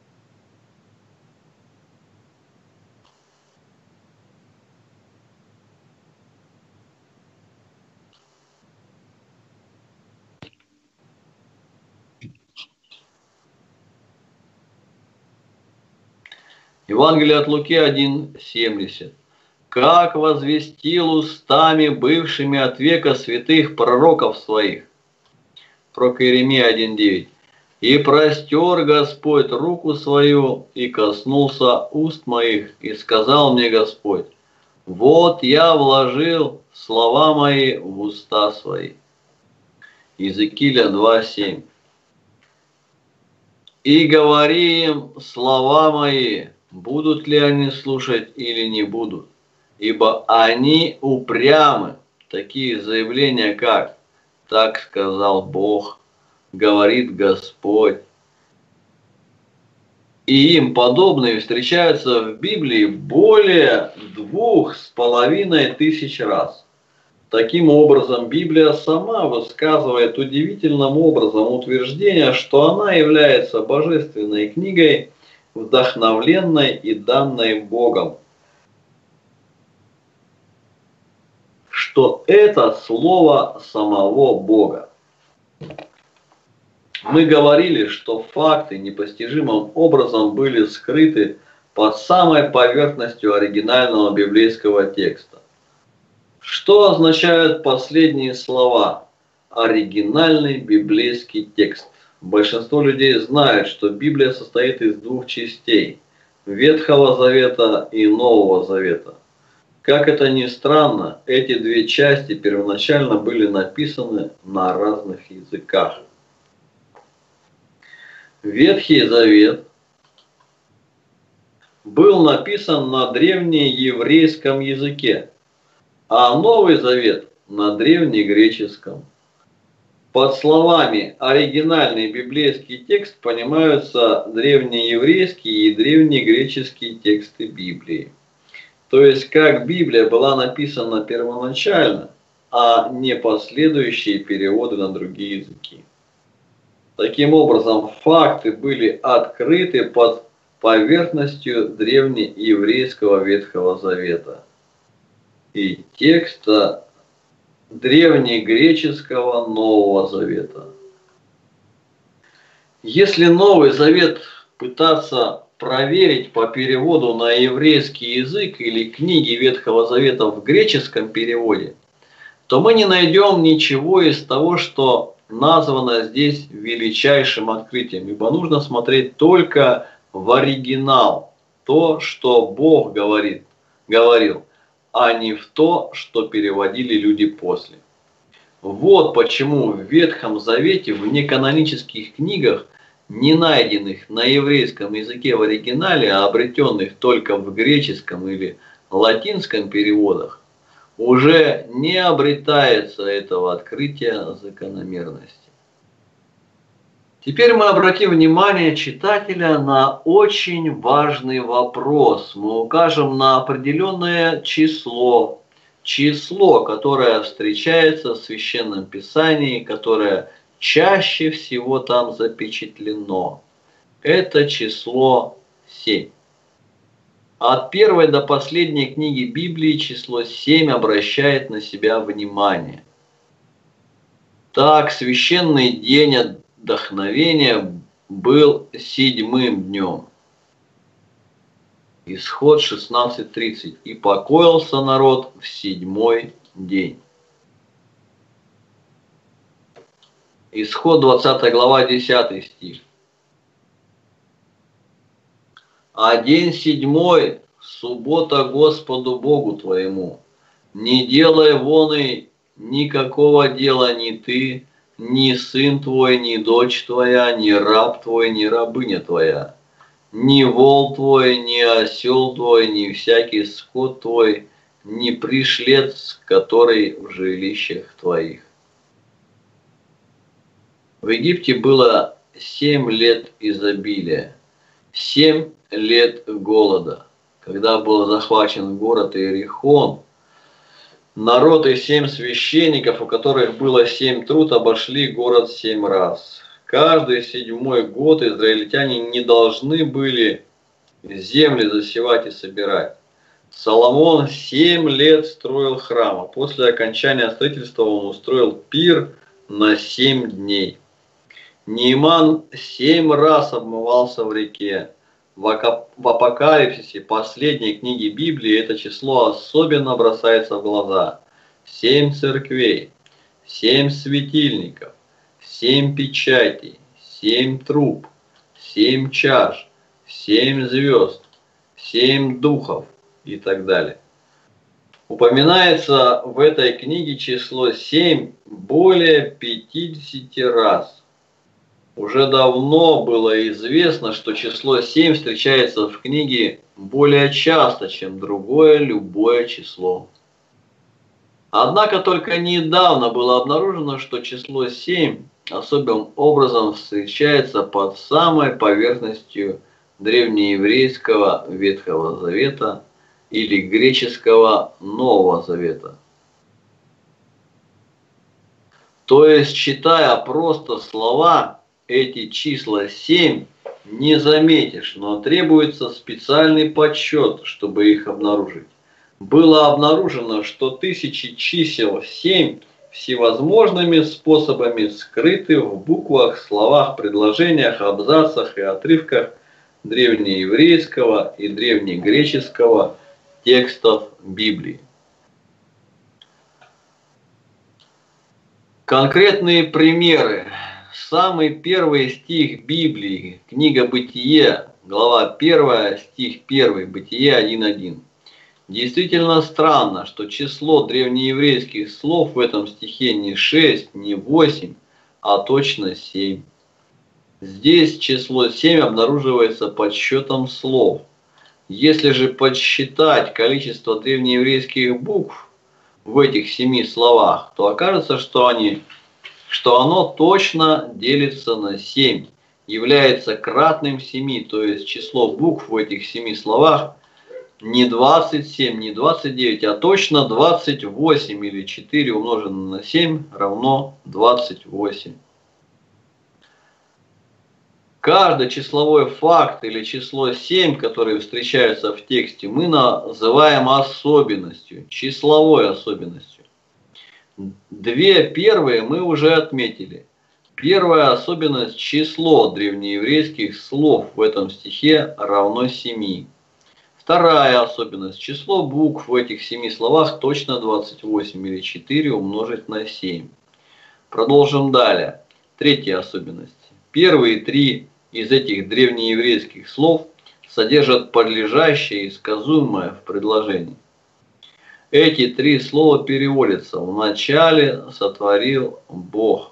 Евангелие от Луки 1:70. «Как возвестил устами, бывшими от века святых пророков своих». Пророк Иеремия 1:9. «И простер Господь руку свою, и коснулся уст моих, и сказал мне Господь: вот я вложил слова мои в уста свои». Иезекииля 2:7. «И говори им слова мои, будут ли они слушать или не будут, ибо они упрямы». Такие заявления, как «так сказал Бог», говорит Господь. И им подобные встречаются в Библии более 2500 раз. Таким образом, Библия сама высказывает удивительным образом утверждение, что она является божественной книгой, вдохновленной и данной Богом. Что это слово самого Бога. Мы говорили, что факты непостижимым образом были скрыты под самой поверхностью оригинального библейского текста. Что означают последние слова? Оригинальный библейский текст. Большинство людей знает, что Библия состоит из двух частей – Ветхого Завета и Нового Завета. Как это ни странно, эти две части первоначально были написаны на разных языках. Ветхий Завет был написан на древнееврейском языке, а Новый Завет на древнегреческом. Под словами «оригинальный библейский текст» понимаются древнееврейские и древнегреческие тексты Библии. То есть, как Библия была написана первоначально, а не последующие переводы на другие языки. Таким образом, факты были открыты под поверхностью древнееврейского Ветхого Завета и текста древнегреческого Нового Завета. Если Новый Завет пытаться проверить по переводу на еврейский язык или книги Ветхого Завета в греческом переводе, то мы не найдем ничего из того, что названо здесь величайшим открытием, ибо нужно смотреть только в оригинал, то, что Бог говорил, а не в то, что переводили люди после. Вот почему в Ветхом Завете, в неканонических книгах, не найденных на еврейском языке в оригинале, а обретенных только в греческом или латинском переводах, уже не обретается этого открытия закономерности. Теперь мы обратим внимание читателя на очень важный вопрос. Мы укажем на определенное число, которое встречается в Священном Писании, которое чаще всего там запечатлено. Это число 7. От первой до последней книги Библии число 7 обращает на себя внимание. Так, священный день отдохновения был 7-м днем. Исход 16:30. И покоился народ в 7-й день. Исход 20 глава 10 стих. А день 7, суббота Господу Богу твоему. Не делай вон и никакого дела ни ты, ни сын твой, ни дочь твоя, ни раб твой, ни рабыня твоя, ни вол твой, ни осел твой, ни всякий скот твой, ни пришлец, который в жилищах твоих. В Египте было 7 лет изобилия, 7 лет голода. Когда был захвачен город Иерихон, народ и 7 священников, у которых было 7 труд, обошли город 7 раз. Каждый 7-й год израильтяне не должны были земли засевать и собирать. Соломон 7 лет строил храм, а после окончания строительства он устроил пир на 7 дней. Нейман 7 раз обмывался в реке. В Апокалипсисе, последней книги Библии, это число особенно бросается в глаза. 7 церквей, 7 светильников, 7 печатей, 7 труб, 7 чаш, 7 звезд, 7 духов и так далее. Упоминается в этой книге число 7 более 50 раз. Уже давно было известно, что число 7 встречается в книге более часто, чем другое любое число. Однако только недавно было обнаружено, что число 7 особым образом встречается под самой поверхностью древнееврейского Ветхого Завета или греческого Нового Завета. То есть, читая просто слова, эти числа 7 не заметишь, но требуется специальный подсчет, чтобы их обнаружить. Было обнаружено, что тысячи чисел 7 всевозможными способами скрыты в буквах, словах, предложениях, абзацах и отрывках древнееврейского и древнегреческого текстов Библии. Конкретные примеры. Самый первый стих Библии, книга Бытие, глава 1, стих 1, Бытие 1.1. Действительно странно, что число древнееврейских слов в этом стихе не 6, не 8, а точно 7. Здесь число 7 обнаруживается подсчетом слов. Если же подсчитать количество древнееврейских букв в этих 7 словах, то окажется, что оно точно делится на 7, является кратным 7, то есть число букв в этих 7 словах не 27, не 29, а точно 28, или 4 умноженное на 7 равно 28. Каждый числовой факт или число 7, которые встречаются в тексте, мы называем особенностью, числовой особенностью. Две первые мы уже отметили. Первая особенность — число древнееврейских слов в этом стихе равно 7. Вторая особенность — число букв в этих 7 словах точно 28, или 4 умножить на 7. Продолжим далее. Третья особенность. Первые 3 из этих древнееврейских слов содержат подлежащее и сказуемое в предложении. Эти 3 слова переводятся: «Вначале сотворил Бог».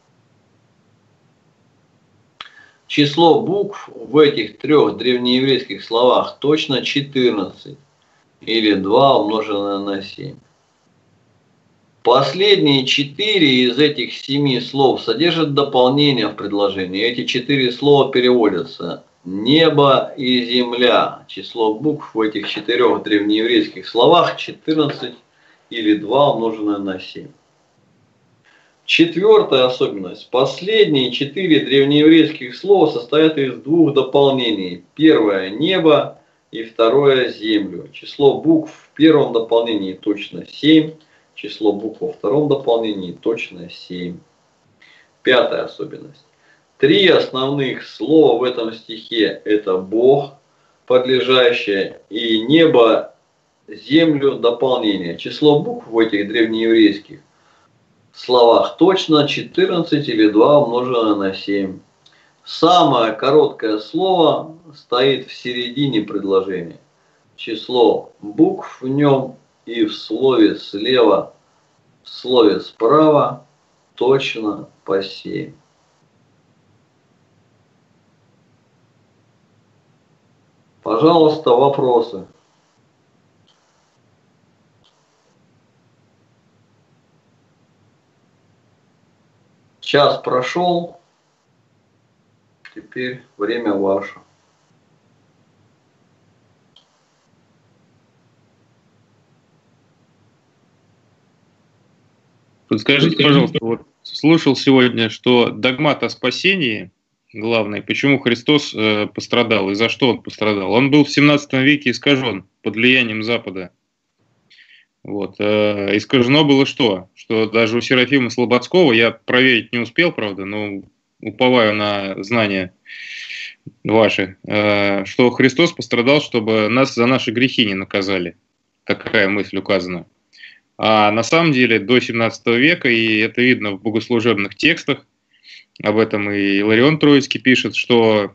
Число букв в этих 3 древнееврейских словах точно 14, или 2 умноженное на 7. Последние 4 из этих 7 слов содержат дополнение в предложении. Эти 4 слова переводятся: «небо» и «земля». Число букв в этих 4 древнееврейских словах 14, или 2 умноженное на 7. Четвертая особенность. Последние 4 древнееврейских слова состоят из 2 дополнений. Первое — «небо» и второе — «землю». Число букв в первом дополнении точно 7. Число букв во втором дополнении точно 7. Пятая особенность. 3 основных слова в этом стихе — это «Бог», подлежащее, и «небо», «землю», дополнение. Число букв в этих древнееврейских словах точно 14, или 2 умноженное на 7. Самое короткое слово стоит в середине предложения. Число букв в нем и в слове слева, в слове справа точно по 7. Пожалуйста, вопросы. Час прошел, теперь время ваше. Подскажите, пожалуйста, вот слышал сегодня, что догмат о спасении главный, почему Христос пострадал и за что он пострадал. Он был в 17 веке искажен под влиянием Запада. Вот. Искажено было что? Что даже у Серафима Слободского, я проверить не успел, правда, но уповаю на знания ваши, что Христос пострадал, чтобы нас за наши грехи не наказали. Такая мысль указана. А на самом деле до 17 века, и это видно в богослужебных текстах, об этом и Иларион Троицкий пишет, что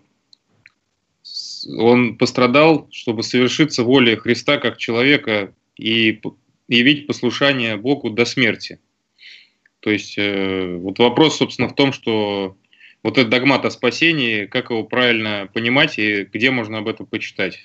он пострадал, чтобы совершиться воле Христа как человека и явить послушание Богу до смерти. То есть вот вопрос, собственно, в том, что вот этот догмат о спасении, как его правильно понимать и где можно об этом почитать?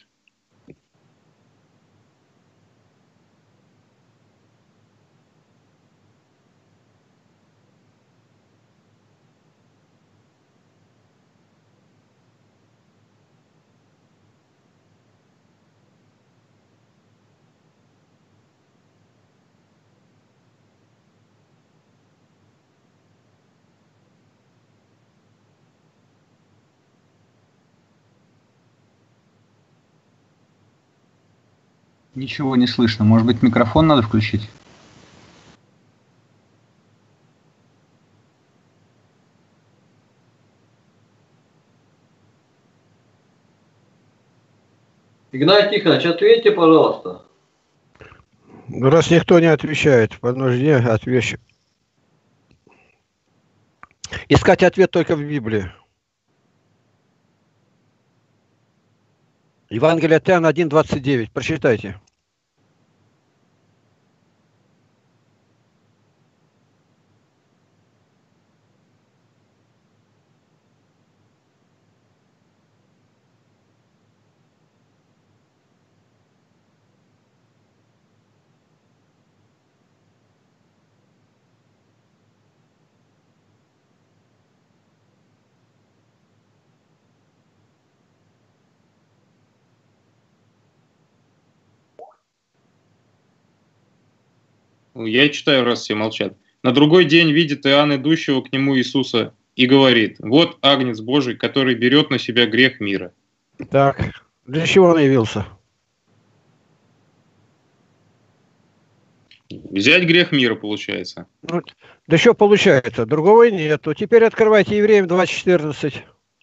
Ничего не слышно. Может быть, микрофон надо включить? Игнатий Тихонович, ответьте, пожалуйста. Раз никто не отвечает, по нужде отвечу. Искать ответ только в Библии. Евангелие от Иоанна 1:29. Прочитайте. Я читаю, раз все молчат. На другой день видит Иоанн идущего к нему Иисуса и говорит: вот Агнец Божий, который берет на себя грех мира. Так, для чего он явился? Взять грех мира, получается. Ну, да что получается? Другого и нету. Теперь открывайте Евреям 2:14.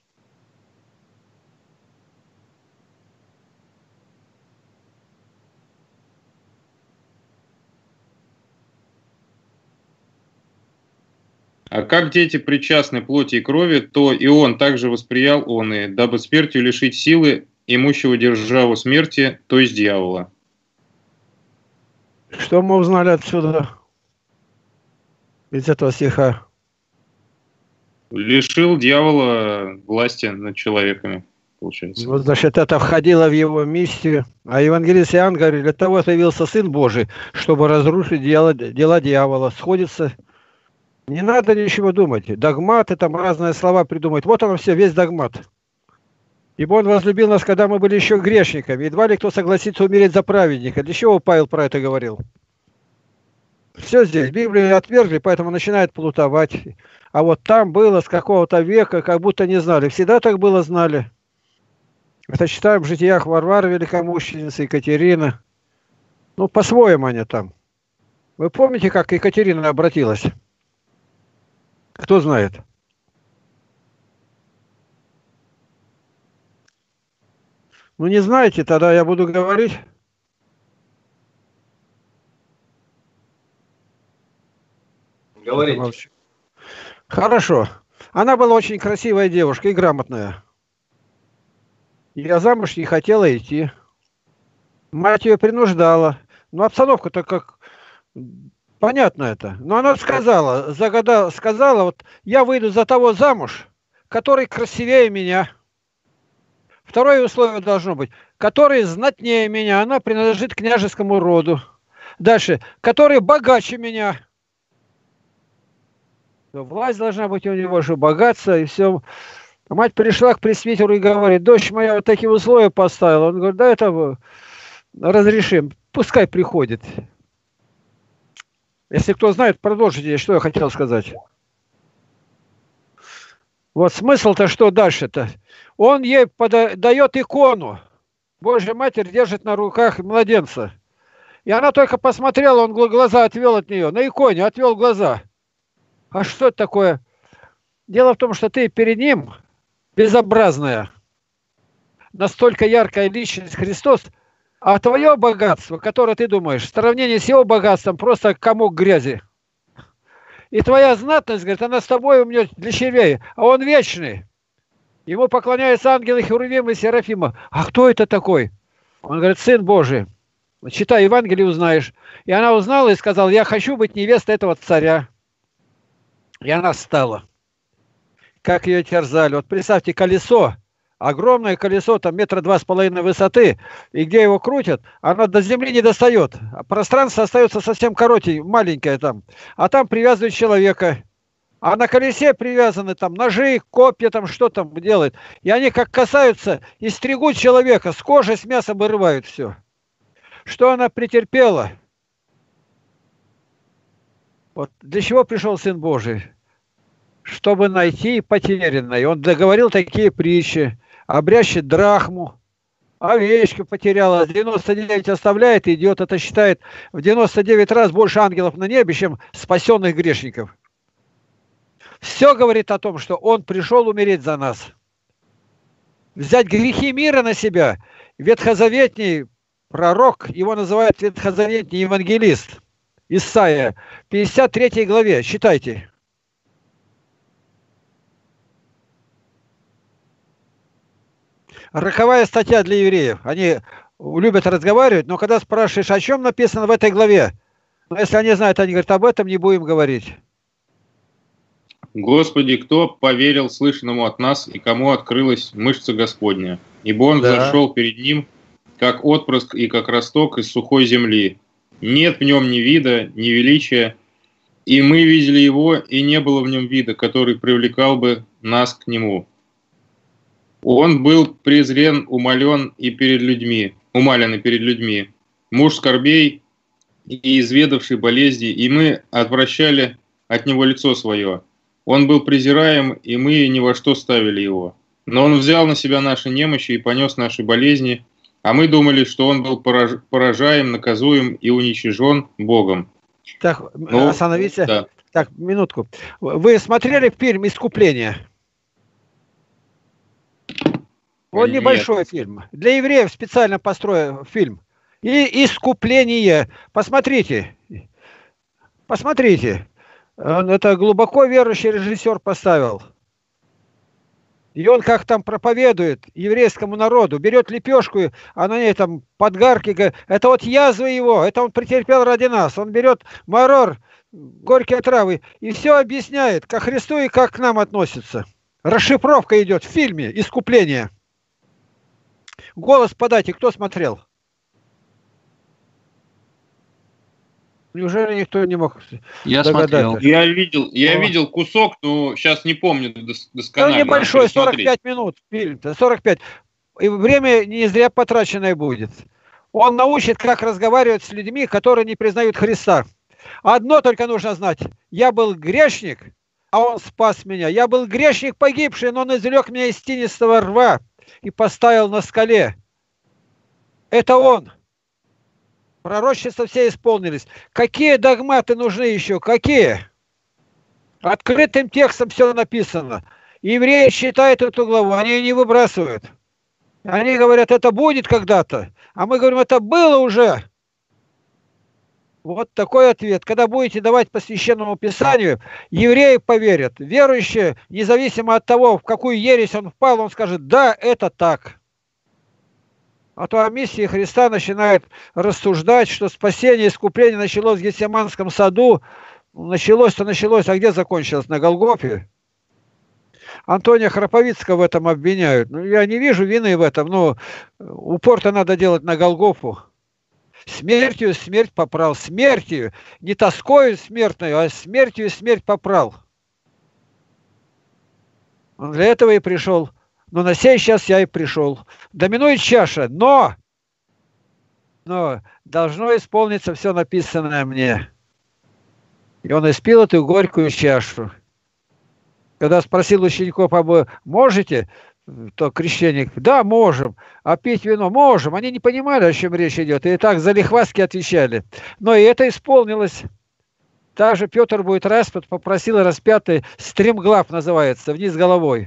А как дети причастны плоти и крови, то и он также восприял он и, дабы смертью лишить силы имущего державу смерти, то есть дьявола. Что мы узнали отсюда? Из этого стиха. Лишил дьявола власти над человеками, получается. Вот, значит, это входило в его миссию. А евангелист Иоанн говорит, для того явился Сын Божий, чтобы разрушить дела дьявола. Сходится. Не надо ничего думать. Догматы, там разные слова придумать. Вот оно все, весь догмат. Ибо Он возлюбил нас, когда мы были еще грешниками. Едва ли кто согласится умереть за праведника. Для чего Павел про это говорил? Все здесь. Библию отвергли, поэтому начинают плутовать. А вот там было с какого-то века, как будто не знали. Всегда так было, знали. Это читаем в житиях Варвары Великомученицы, Екатерины. Ну, по-своему они там. Вы помните, как Екатерина обратилась? Кто знает? Ну, не знаете, тогда я буду говорить. Говорите. Хорошо. Она была очень красивая девушка и грамотная. Я замуж не хотела идти. Мать ее принуждала. Ну, обстановка-то как... Понятно это. Но она сказала, сказала, вот я выйду за того замуж, который красивее меня. Второе условие должно быть, который знатнее меня, она принадлежит княжескому роду. Дальше, который богаче меня. Власть должна быть у него же, богатство и все. Мать пришла к пресвитеру и говорит, дочь моя вот такие условия поставила. Он говорит, да это разрешим, пускай приходит. Если кто знает, продолжите, что я хотел сказать. Вот смысл-то что дальше-то? Он ей дает икону. Божья Матерь держит на руках младенца. И она только посмотрела, он глаза отвел от нее. На иконе отвел глаза. А что это такое? Дело в том, что ты перед ним безобразная. Настолько яркая личность Христос. А твое богатство, которое ты думаешь, в сравнении с его богатством, просто комок грязи. И твоя знатность, говорит, она с тобой у меня дешевее, а он вечный. Ему поклоняются ангелы Херувим и Серафима. А кто это такой? Он говорит, Сын Божий. Читай Евангелие, узнаешь. И она узнала и сказала, я хочу быть невестой этого царя. И она стала. Как ее терзали. Вот представьте, колесо. Огромное колесо, там 2,5 метра высоты, и где его крутят, оно до земли не достает. А пространство остается совсем коротенькое, маленькое там. А там привязывают человека. А на колесе привязаны там ножи, копья, там что там делают. И они как касаются и стригут человека, с кожи, с мясом вырывают все. Что она претерпела? Вот для чего пришел Сын Божий? Чтобы найти потерянное. Он договорил такие притчи. Обрящет драхму, овечка потеряла, 99 оставляет и идет. Это считает в 99 раз больше ангелов на небе, чем спасенных грешников. Все говорит о том, что он пришел умереть за нас. Взять грехи мира на себя. Ветхозаветний пророк, его называют ветхозаветний евангелист, Исайя, 53 главе, читайте. Роковая статья для евреев. Они любят разговаривать, но когда спрашиваешь, о чем написано в этой главе, но если они знают, они говорят, об этом не будем говорить. Господи, кто поверил слышанному от нас и кому открылась мышца Господня? Ибо он зашел перед ним, как отпрыск и как росток из сухой земли. Нет в нем ни вида, ни величия, и мы видели его, и не было в нем вида, который привлекал бы нас к нему. Он был презрен, умолен и перед людьми, умален и перед людьми, муж скорбей и изведавший болезни, и мы отвращали от него лицо свое. Он был презираем, и мы ни во что ставили его. Но он взял на себя наши немощи и понес наши болезни, а мы думали, что он был поражаем, наказуем и уничижен Богом. Так, остановите. Да. Так, минутку. Вы смотрели фильм «Искупление»? Вот небольшой фильм. Для евреев специально построен фильм. И «Искупление». Посмотрите. Посмотрите. Это глубоко верующий режиссер поставил. И он как там проповедует еврейскому народу, берет лепешку, а на ней там подгарки, говорит, это вот язвы его, это он претерпел ради нас. Он берет марор, горькие травы, и все объясняет, ко Христу и как к нам относится. Расшифровка идет в фильме «Искупление». Голос подайте, кто смотрел? Неужели никто не мог догадаться? Я видел кусок, но сейчас не помню досконально. Ну, небольшой, 45 минут фильм-то, 45. И время не зря потраченное будет. Он научит, как разговаривать с людьми, которые не признают Христа. Одно только нужно знать. Я был грешник, а он спас меня. Я был грешник погибший, но он извлек меня из тинистого рва и поставил на скале. Это он. Пророчества все исполнились. Какие догматы нужны еще? Какие? Открытым текстом все написано. Евреи читают эту главу, они ее не выбрасывают. Они говорят, это будет когда-то. А мы говорим, это было уже. Вот такой ответ. Когда будете давать по Священному Писанию, евреи поверят. Верующие, независимо от того, в какую ересь он впал, он скажет, да, это так. А то о миссии Христа начинает рассуждать, что спасение, искупление началось в Гефсиманском саду. Началось-то началось, а где закончилось? На Голгофе. Антония Храповицкого в этом обвиняют. Ну, я не вижу вины в этом, но упор-то надо делать на Голгофу. Смертью смерть попрал. Смертью. Не тоскою смертную, а смертью смерть попрал. Он для этого и пришел. Но на сей час я и пришел. Доминует чаша, но должно исполниться все написанное мне. И он испил эту горькую чашу. Когда спросил учеников, можете, то крещеник, да, можем. А пить вино можем. Они не понимали, о чем речь идет. И так залихватски отвечали. Но и это исполнилось. Также Петр будет распят, попросил распятый, стремглав называется, вниз головой.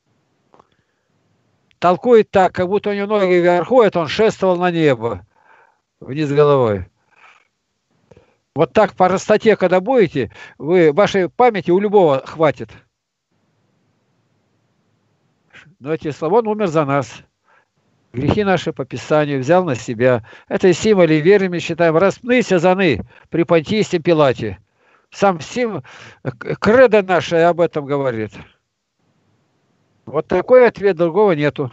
Толкует так, как будто у него ноги вверху, это он шествовал на небо, вниз головой. Вот так по простоте, когда будете, вы вашей памяти у любого хватит. Но эти слова, он умер за нас. Грехи наши по Писанию взял на себя. Это и символы веры мы считаем. Распнися заны при Понтийском Пилате. Сам кредо наше об этом говорит. Вот такой ответ, другого нету.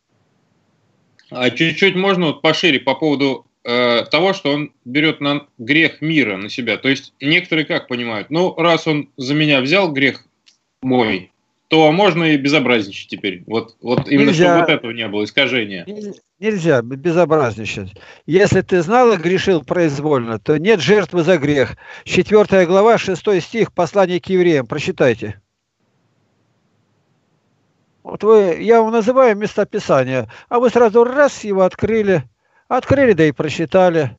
А чуть-чуть можно вот пошире по поводу того, что он берет на грех мира на себя. То есть некоторые как понимают, ну раз он за меня взял грех мой, то можно и безобразничать теперь. Вот именно нельзя, чтобы вот этого не было, искажения. Нельзя безобразничать. Если ты знал и грешил произвольно, то нет жертвы за грех. 4 глава, 6 стих, послание к евреям. Прочитайте. Вот я вам называю местописание, а вы сразу раз его открыли. Открыли, да и прочитали.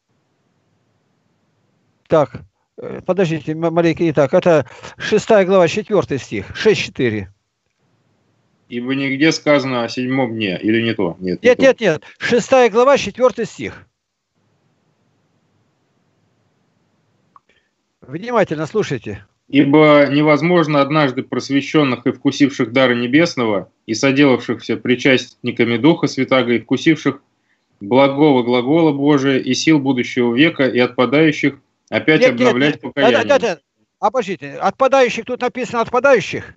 Так, подождите, маленький, не так. Это 6 глава, 4 стих, 6:4. Ибо нигде сказано о 7-м дне, или не то? Нет, Нет. 6 глава, 4 стих. Внимательно слушайте. Ибо невозможно однажды просвещенных и вкусивших дара небесного, и соделавшихся причастниками Духа Святаго, и вкусивших благого глагола Божия, и сил будущего века, и отпадающих опять обновлять покаяние. Нет. Обождите, отпадающих тут написано отпадающих?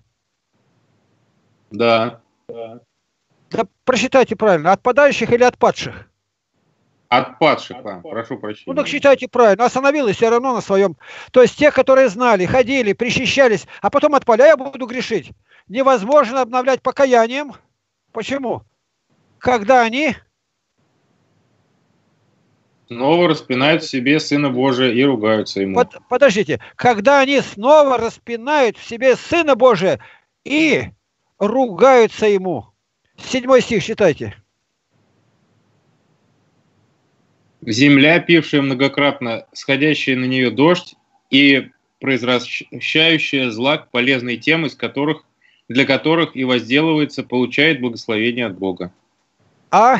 Да. Да прочитайте правильно, отпадающих или отпадших? Отпадших, прошу прощения. Ну так считайте правильно, остановились все равно на своем. То есть те, которые знали, ходили, причащались, а потом отпали, а я буду грешить. Невозможно обновлять покаянием. Почему? Когда они... Снова распинают в себе Сына Божия и ругаются Ему. Подождите, когда они снова распинают в себе Сына Божия и ругаются Ему. 7 стих читайте. Земля, пившая многократно сходящая на нее дождь и произвращающая злак полезной тем, для которых и возделывается, получает благословение от Бога. А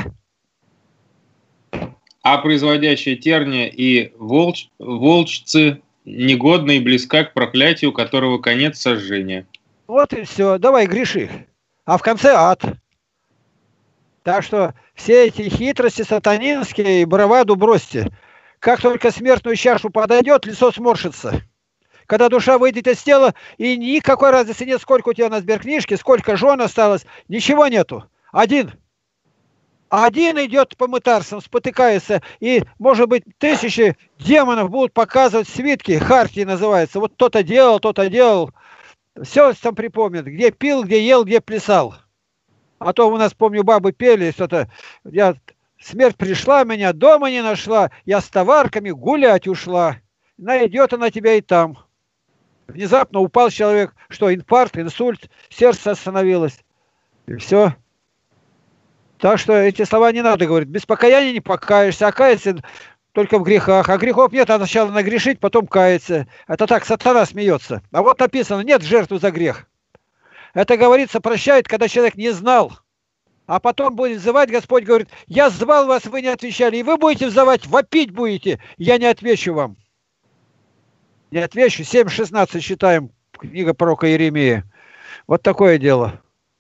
производящая терния и волчцы негодна и близка к проклятию, которого конец сожжения. Вот и все, давай греши. А в конце ад. Так что все эти хитрости сатанинские и браваду бросьте. Как только смертную чашу подойдет, лицо сморщится. Когда душа выйдет из тела, и никакой разницы нет, сколько у тебя на сберкнижке, сколько жен осталось, ничего нету. Один идет по мытарствам, спотыкается, и, может быть, 1000 демонов будут показывать свитки, хартии называется. Вот кто-то делал. Все там припомнят, где пил, где ел, где плясал. А то у нас, помню, бабы пели что-то, смерть пришла, меня дома не нашла, я с товарками гулять ушла. Найдет она тебя и там. Внезапно упал человек, что инфаркт, инсульт, сердце остановилось. И все. Так что эти слова не надо говорить. Без покаяния не покаешься, а каяться только в грехах. А грехов нет, а сначала нагрешить, потом каяться. Это так, сатана смеется. А вот написано, нет жертвы за грех. Это, говорится, прощает, когда человек не знал. А потом будет взывать, Господь говорит, я звал вас, вы не отвечали. И вы будете взывать, вопить будете, я не отвечу вам. Не отвечу. 7:16 читаем, книга пророка Иеремии. Вот такое дело.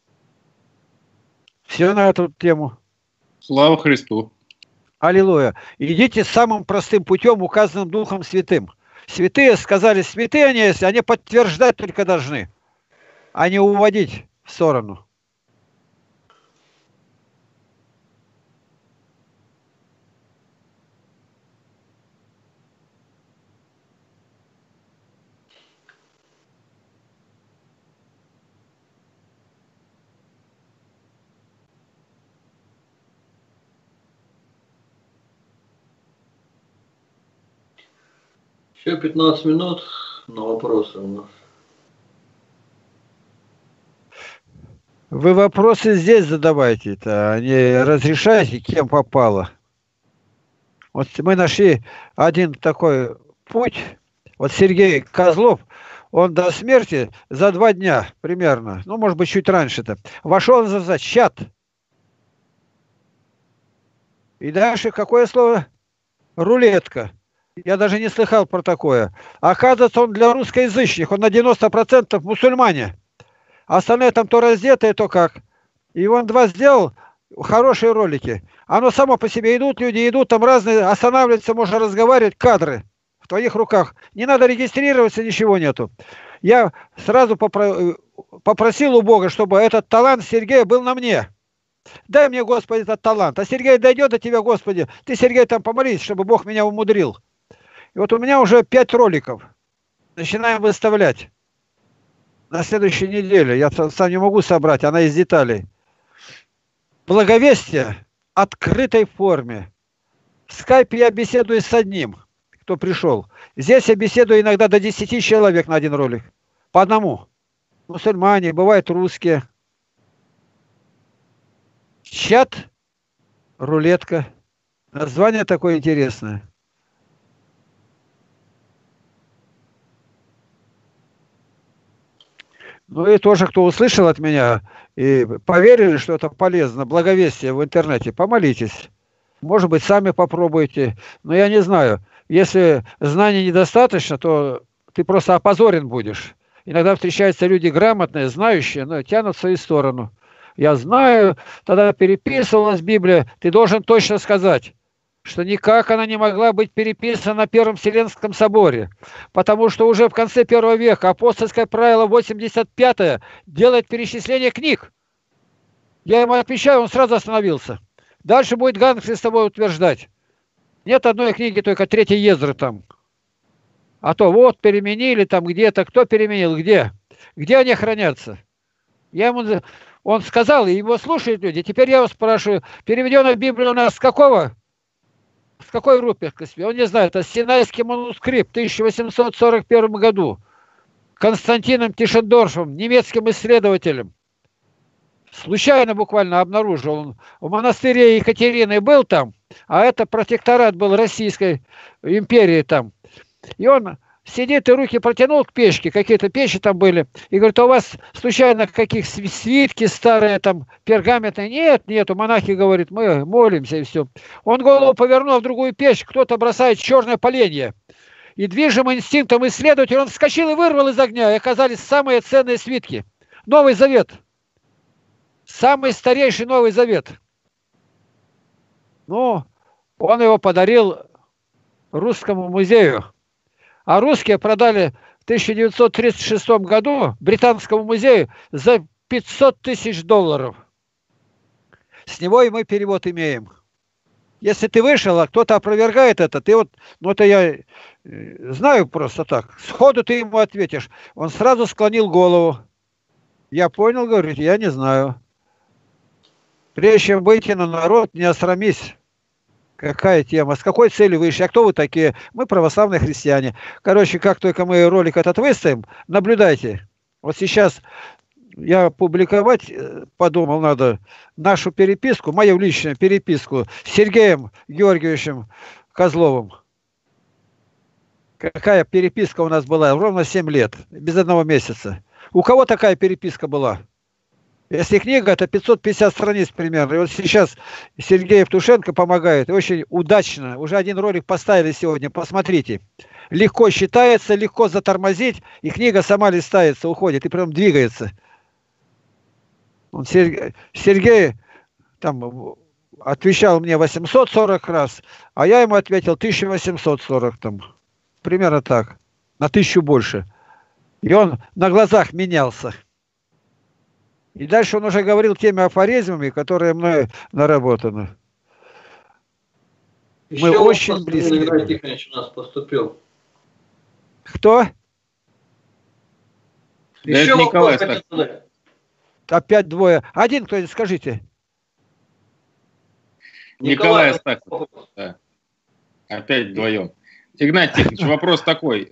Все на эту тему. Слава Христу. Аллилуйя. Идите самым простым путем, указанным Духом Святым. Святые сказали, святые они есть, они подтверждать только должны, а не уводить в сторону. Еще 15 минут на вопросы у нас. Вы вопросы здесь задавайте-то, а не разрешайте, кем попало. Вот мы нашли один такой путь. Вот Сергей Козлов, он до смерти за 2 дня примерно, ну, может быть, чуть раньше-то, вошел за чат. И дальше какое слово? Рулетка. Я даже не слыхал про такое. Оказывается, он для русскоязычных, он на 90% мусульмане. Остальные там то раздетые, то как. И он 2 сделал, хорошие ролики. Оно само по себе идут, люди идут, там разные, останавливаются, можно разговаривать, кадры в твоих руках. Не надо регистрироваться, ничего нету. Я сразу попросил у Бога, чтобы этот талант Сергея был на мне. Дай мне, Господи, этот талант. А Сергей дойдет до тебя, Господи. Ты, Сергей, там помолись, чтобы Бог меня умудрил. И вот у меня уже 5 роликов. Начинаем выставлять. На следующей неделе. Я сам не могу собрать, она из деталей. Благовестие в открытой форме. В скайпе я беседую с одним, кто пришел. Здесь я беседую иногда до 10 человек на один ролик. По одному. Мусульмане, бывают русские. Чат, рулетка. Название такое интересное. Ну и тоже, кто услышал от меня и поверили, что это полезно, благовестие в интернете, помолитесь. Может быть, сами попробуйте. Но я не знаю. Если знаний недостаточно, то ты просто опозорен будешь. Иногда встречаются люди грамотные, знающие, но тянут в свою сторону. Я знаю, тогда переписывалась Библия. Ты должен точно сказать, что никак она не могла быть переписана на Первом Вселенском соборе, потому что уже в конце первого века апостольское правило 85 делает перечисление книг. Я ему отвечаю, он сразу остановился. Дальше будет Ганс с тобой утверждать. Нет одной книги, только Третьей Ездры там. А то вот переменили там где-то, кто переменил, где? Где они хранятся? Я ему... Он сказал, и его слушают люди. Теперь я вас спрашиваю, переведенная Библия у нас с какого? С какой рукописи? Он не знает. Это Синайский манускрипт в 1841 году. Константином Тишендорфом, немецким исследователем. Случайно буквально обнаружил. Он в монастыре Екатерины был там, а это протекторат был Российской империи там. И он сидит и руки протянул к печке, какие-то печи там были, и говорит, а у вас случайно каких свитки старые там, пергаментные? Нет, нету. Монахи говорят, мы молимся и все. Он голову повернул в другую печь, кто-то бросает черное поленье. И движимым инстинктом исследователь, он вскочил и вырвал из огня, и оказались самые ценные свитки. Новый Завет. Самый старейший Новый Завет. Ну, он его подарил Русскому музею. А русские продали в 1936 году Британскому музею за $500 тысяч. С него и мы перевод имеем. Если ты вышел, а кто-то опровергает это, ты вот, ну это я знаю просто так, сходу ты ему ответишь. Он сразу склонил голову. Я понял, говорит, я не знаю. Прежде чем выйти на народ, не осрамись. Какая тема? С какой целью вышли? А кто вы такие? Мы православные христиане. Короче, как только мы ролик этот выставим, наблюдайте. Вот сейчас я публиковать подумал, надо нашу переписку, мою личную переписку с Сергеем Георгиевичем Козловым. Какая переписка у нас была? Ровно 7 лет, без 1 месяца. У кого такая переписка была? Если книга, это 550 страниц примерно. И вот сейчас Сергей Евтушенко помогает. И очень удачно. Уже один ролик поставили сегодня. Посмотрите. Легко считается, легко затормозить. И книга сама листается, уходит. И прям двигается. Он, Сергей там отвечал мне 840 раз. А я ему ответил 1840 там. Примерно так. На 1000 больше. И он на глазах менялся. И дальше он уже говорил теми афоризмами, которые мной наработаны. Мы Еще очень близки. Игнатий Тихонович у нас поступил. Кто? Еще Николай вопрос хотел задать. Опять двое. Один кто-нибудь скажите. Николай Астахов. Да. Опять вдвоем. Игнатий Тихонович, вопрос такой.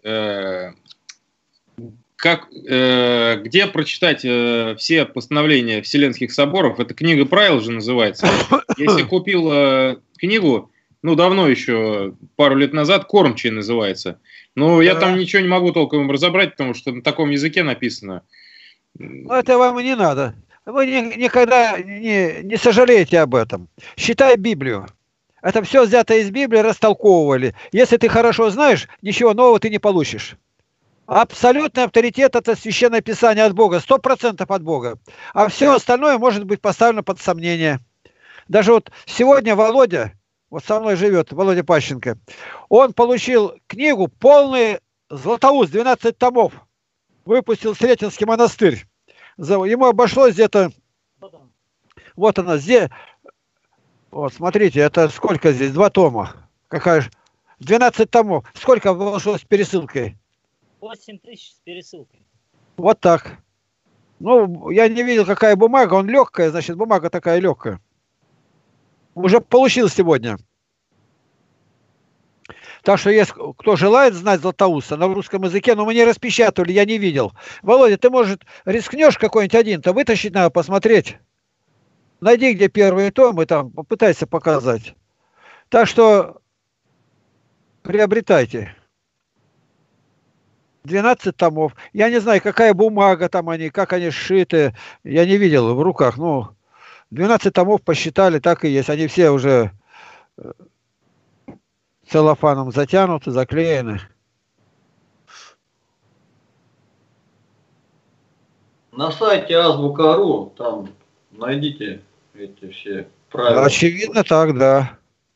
Где прочитать все постановления Вселенских соборов? Это книга правил же называется. Если купил книгу, ну давно еще, пару лет назад, «Кормчий» называется. Но я там ничего не могу толком разобрать, потому что на таком языке написано. Ну, это вам и не надо. Вы никогда не сожалеете об этом. Считай Библию. Это все взято из Библии, растолковывали. Если ты хорошо знаешь, ничего нового ты не получишь. Абсолютный авторитет – это Священное Писание от Бога, 100% от Бога. А все остальное может быть поставлено под сомнение. Даже вот сегодня Володя, вот со мной живет, Володя Пащенко, он получил книгу «Полный Златоуст», 12 томов, выпустил Сретенский монастырь. Ему обошлось где-то, вот она здесь, вот смотрите, это сколько здесь, 2 тома, какая же, 12 томов, сколько обошлось пересылкой? 8 тысяч с пересылкой. Вот так. Ну, я не видел, какая бумага. Он легкая, значит, бумага такая легкая. Уже получил сегодня. Так что, если кто желает знать Златоуста на русском языке, но мы не распечатывали, я не видел. Володя, ты, может, рискнешь какой-нибудь один-то вытащить надо, посмотреть? Найди, где первый том, и там попытайся показать. Так что приобретайте. 12 томов. Я не знаю, какая бумага там они, как они сшиты. Я не видел в руках. Ну, 12 томов посчитали, так и есть. Они все уже целлофаном затянуты, заклеены. На сайте Азбука.ру там найдите эти все правила. Очевидно так, да.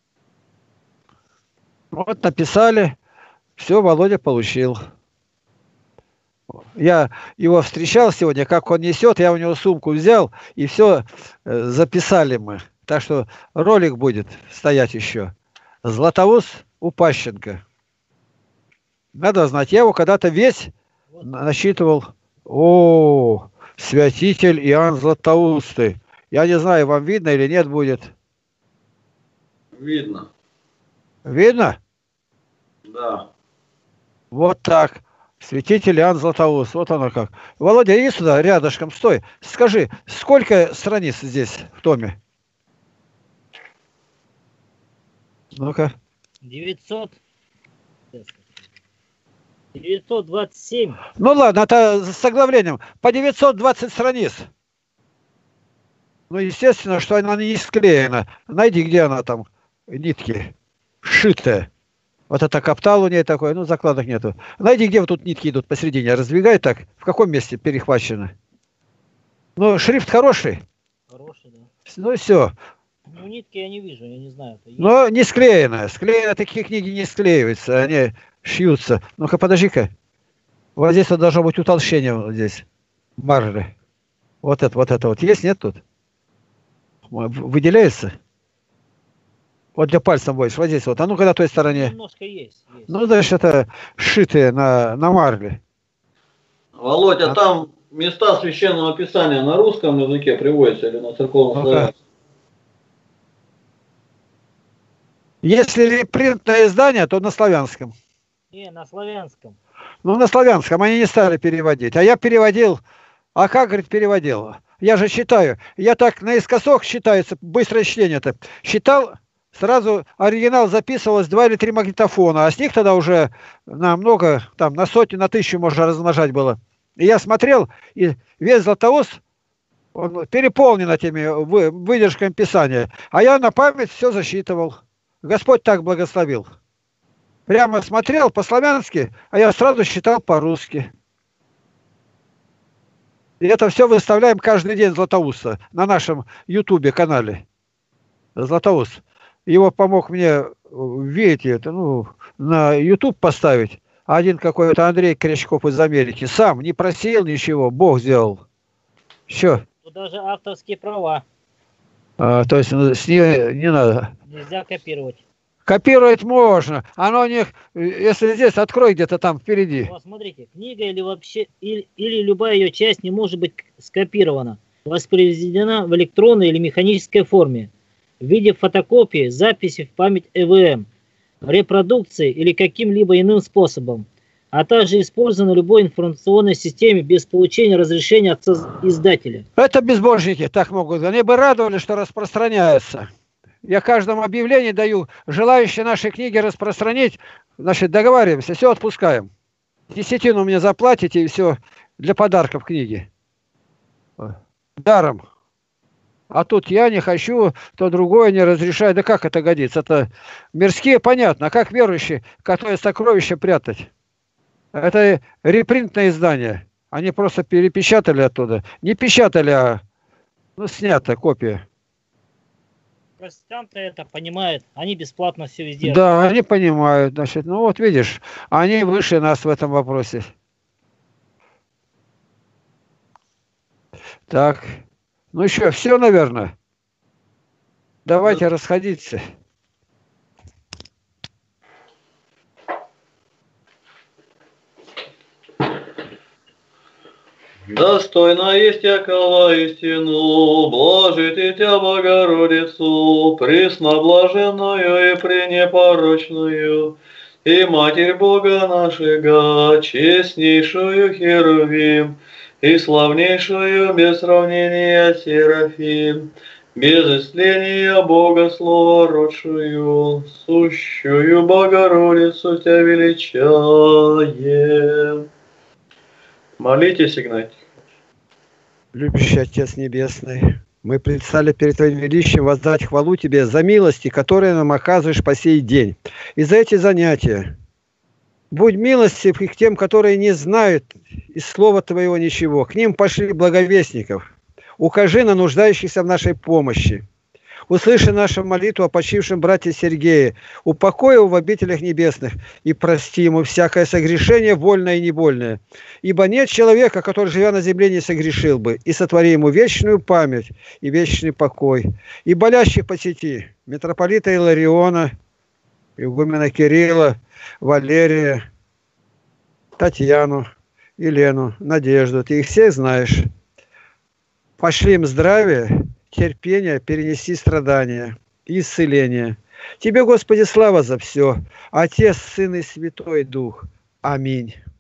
Вот написали, все, Володя получил. Я его встречал сегодня, как он несет, я у него сумку взял, и все записали мы. Так что ролик будет стоять еще. Златоуст у Пащенко. Надо знать, я его когда-то весь насчитывал. О, святитель Иоанн Златоустый. Я не знаю, вам видно или нет будет. Видно. Видно? Да. Вот так. Святитель Иоанн Златоуст. Вот оно как. Володя, иди сюда, рядышком, стой. Скажи, сколько страниц здесь в томе? Ну-ка. 927. Ну ладно, это с оглавлением. По 920 страниц. Ну, естественно, что она не склеена. Найди, где она там, нитки, сшитая. Вот это каптал у нее такой, ну, закладок нету. Найди, где вот тут нитки идут посередине. Раздвигай так. В каком месте перехвачено? Ну, шрифт хороший. Хороший, да. Ну, и все. Ну, нитки я не вижу, я не знаю. Но не склеено. Склеено такие книги не склеиваются. Они шьются. Ну-ка, подожди-ка. Вот здесь вот должно быть утолщение вот здесь. Маржи. Вот это вот. Есть, нет тут? Выделяется? Вот для пальцем будешь. Вот здесь вот. А ну-ка на той стороне. Немножко есть. Ну, значит, это сшитые на марле. Володя, там места священного писания на русском языке приводятся или на церковнославянском? Если репринтное издание, то на славянском. Не, на славянском. Ну, на славянском. Они не стали переводить. А я переводил. А как, говорит, переводил? Я же считаю. Я так наискосок считается, быстрое чтение-то. Считал, сразу оригинал записывалось 2 или 3 магнитофона. А с них тогда уже на много, там, на сотни, на 1000 можно размножать было. И я смотрел, и весь Златоуст, он переполнен этими выдержками писания. А я на память все засчитывал. Господь так благословил. Прямо смотрел по-славянски, а я сразу считал по-русски. И это все выставляем каждый день Златоуста на нашем ютубе канале. Златоуст. Его помог мне, видите, это, ну, на ютуб поставить. Один какой-то Андрей Крячков из Америки. Сам не просил ничего, Бог сделал. Все. Даже авторские права. То есть с нее не надо. Нельзя копировать. Копировать можно. Оно у них, если здесь, открой где-то там впереди. Вот смотрите, книга или вообще или любая ее часть не может быть скопирована, воспроизведена в электронной или механической форме, в виде фотокопии, записи в память ЭВМ, репродукции или каким-либо иным способом, а также использована в любой информационной системе без получения разрешения от издателя. Это безбожники, так могут. Они бы радовались, что распространяется. Я каждому объявлении даю, желающие наши книги распространить, значит, договариваемся, все отпускаем. 10 мне заплатите, и все, для подарков книги. Даром. А тут я не хочу, то другое не разрешаю. Да как это годится? Это мирские, понятно. А как верующие, которые сокровища прятать? Это репринтное издание. Они просто перепечатали оттуда. Не печатали, а ну, снята копия. Протестанты это понимают, они бесплатно все везде. Да, они понимают, значит, ну вот видишь, они выше нас в этом вопросе. Так, ну еще все, наверное. Давайте расходиться. Достойно есть якова истину, блажите Тя Богородицу, пресноблаженную и пренепорочную, и Матерь Бога нашего, честнейшую Херувим, и славнейшую без сравнения Серафим, без истления Бога Слова родшую, сущую Богородицу Тебя величаем. Молитесь, Игнатий. Любящий Отец Небесный, мы предстали перед Твоим величием воздать хвалу Тебе за милости, которые нам оказываешь по сей день. И за эти занятия. Будь милостив и к тем, которые не знают из слова Твоего ничего. К ним пошли благовестников. Укажи на нуждающихся в нашей помощи. Услыши нашу молитву о почившем брате Сергее. Упокой его в обителях небесных и прости ему всякое согрешение, вольное и невольное. Ибо нет человека, который, живя на земле, не согрешил бы. И сотвори ему вечную память и вечный покой. И болящих посети митрополита Илариона, игумена Кирилла, Валерия, Татьяну, Елену, Надежду. Ты их всех знаешь. Пошли им здравие, терпение, перенести страдания и исцеление. Тебе, Господи, слава за все. Отец, Сын и Святой Дух. Аминь.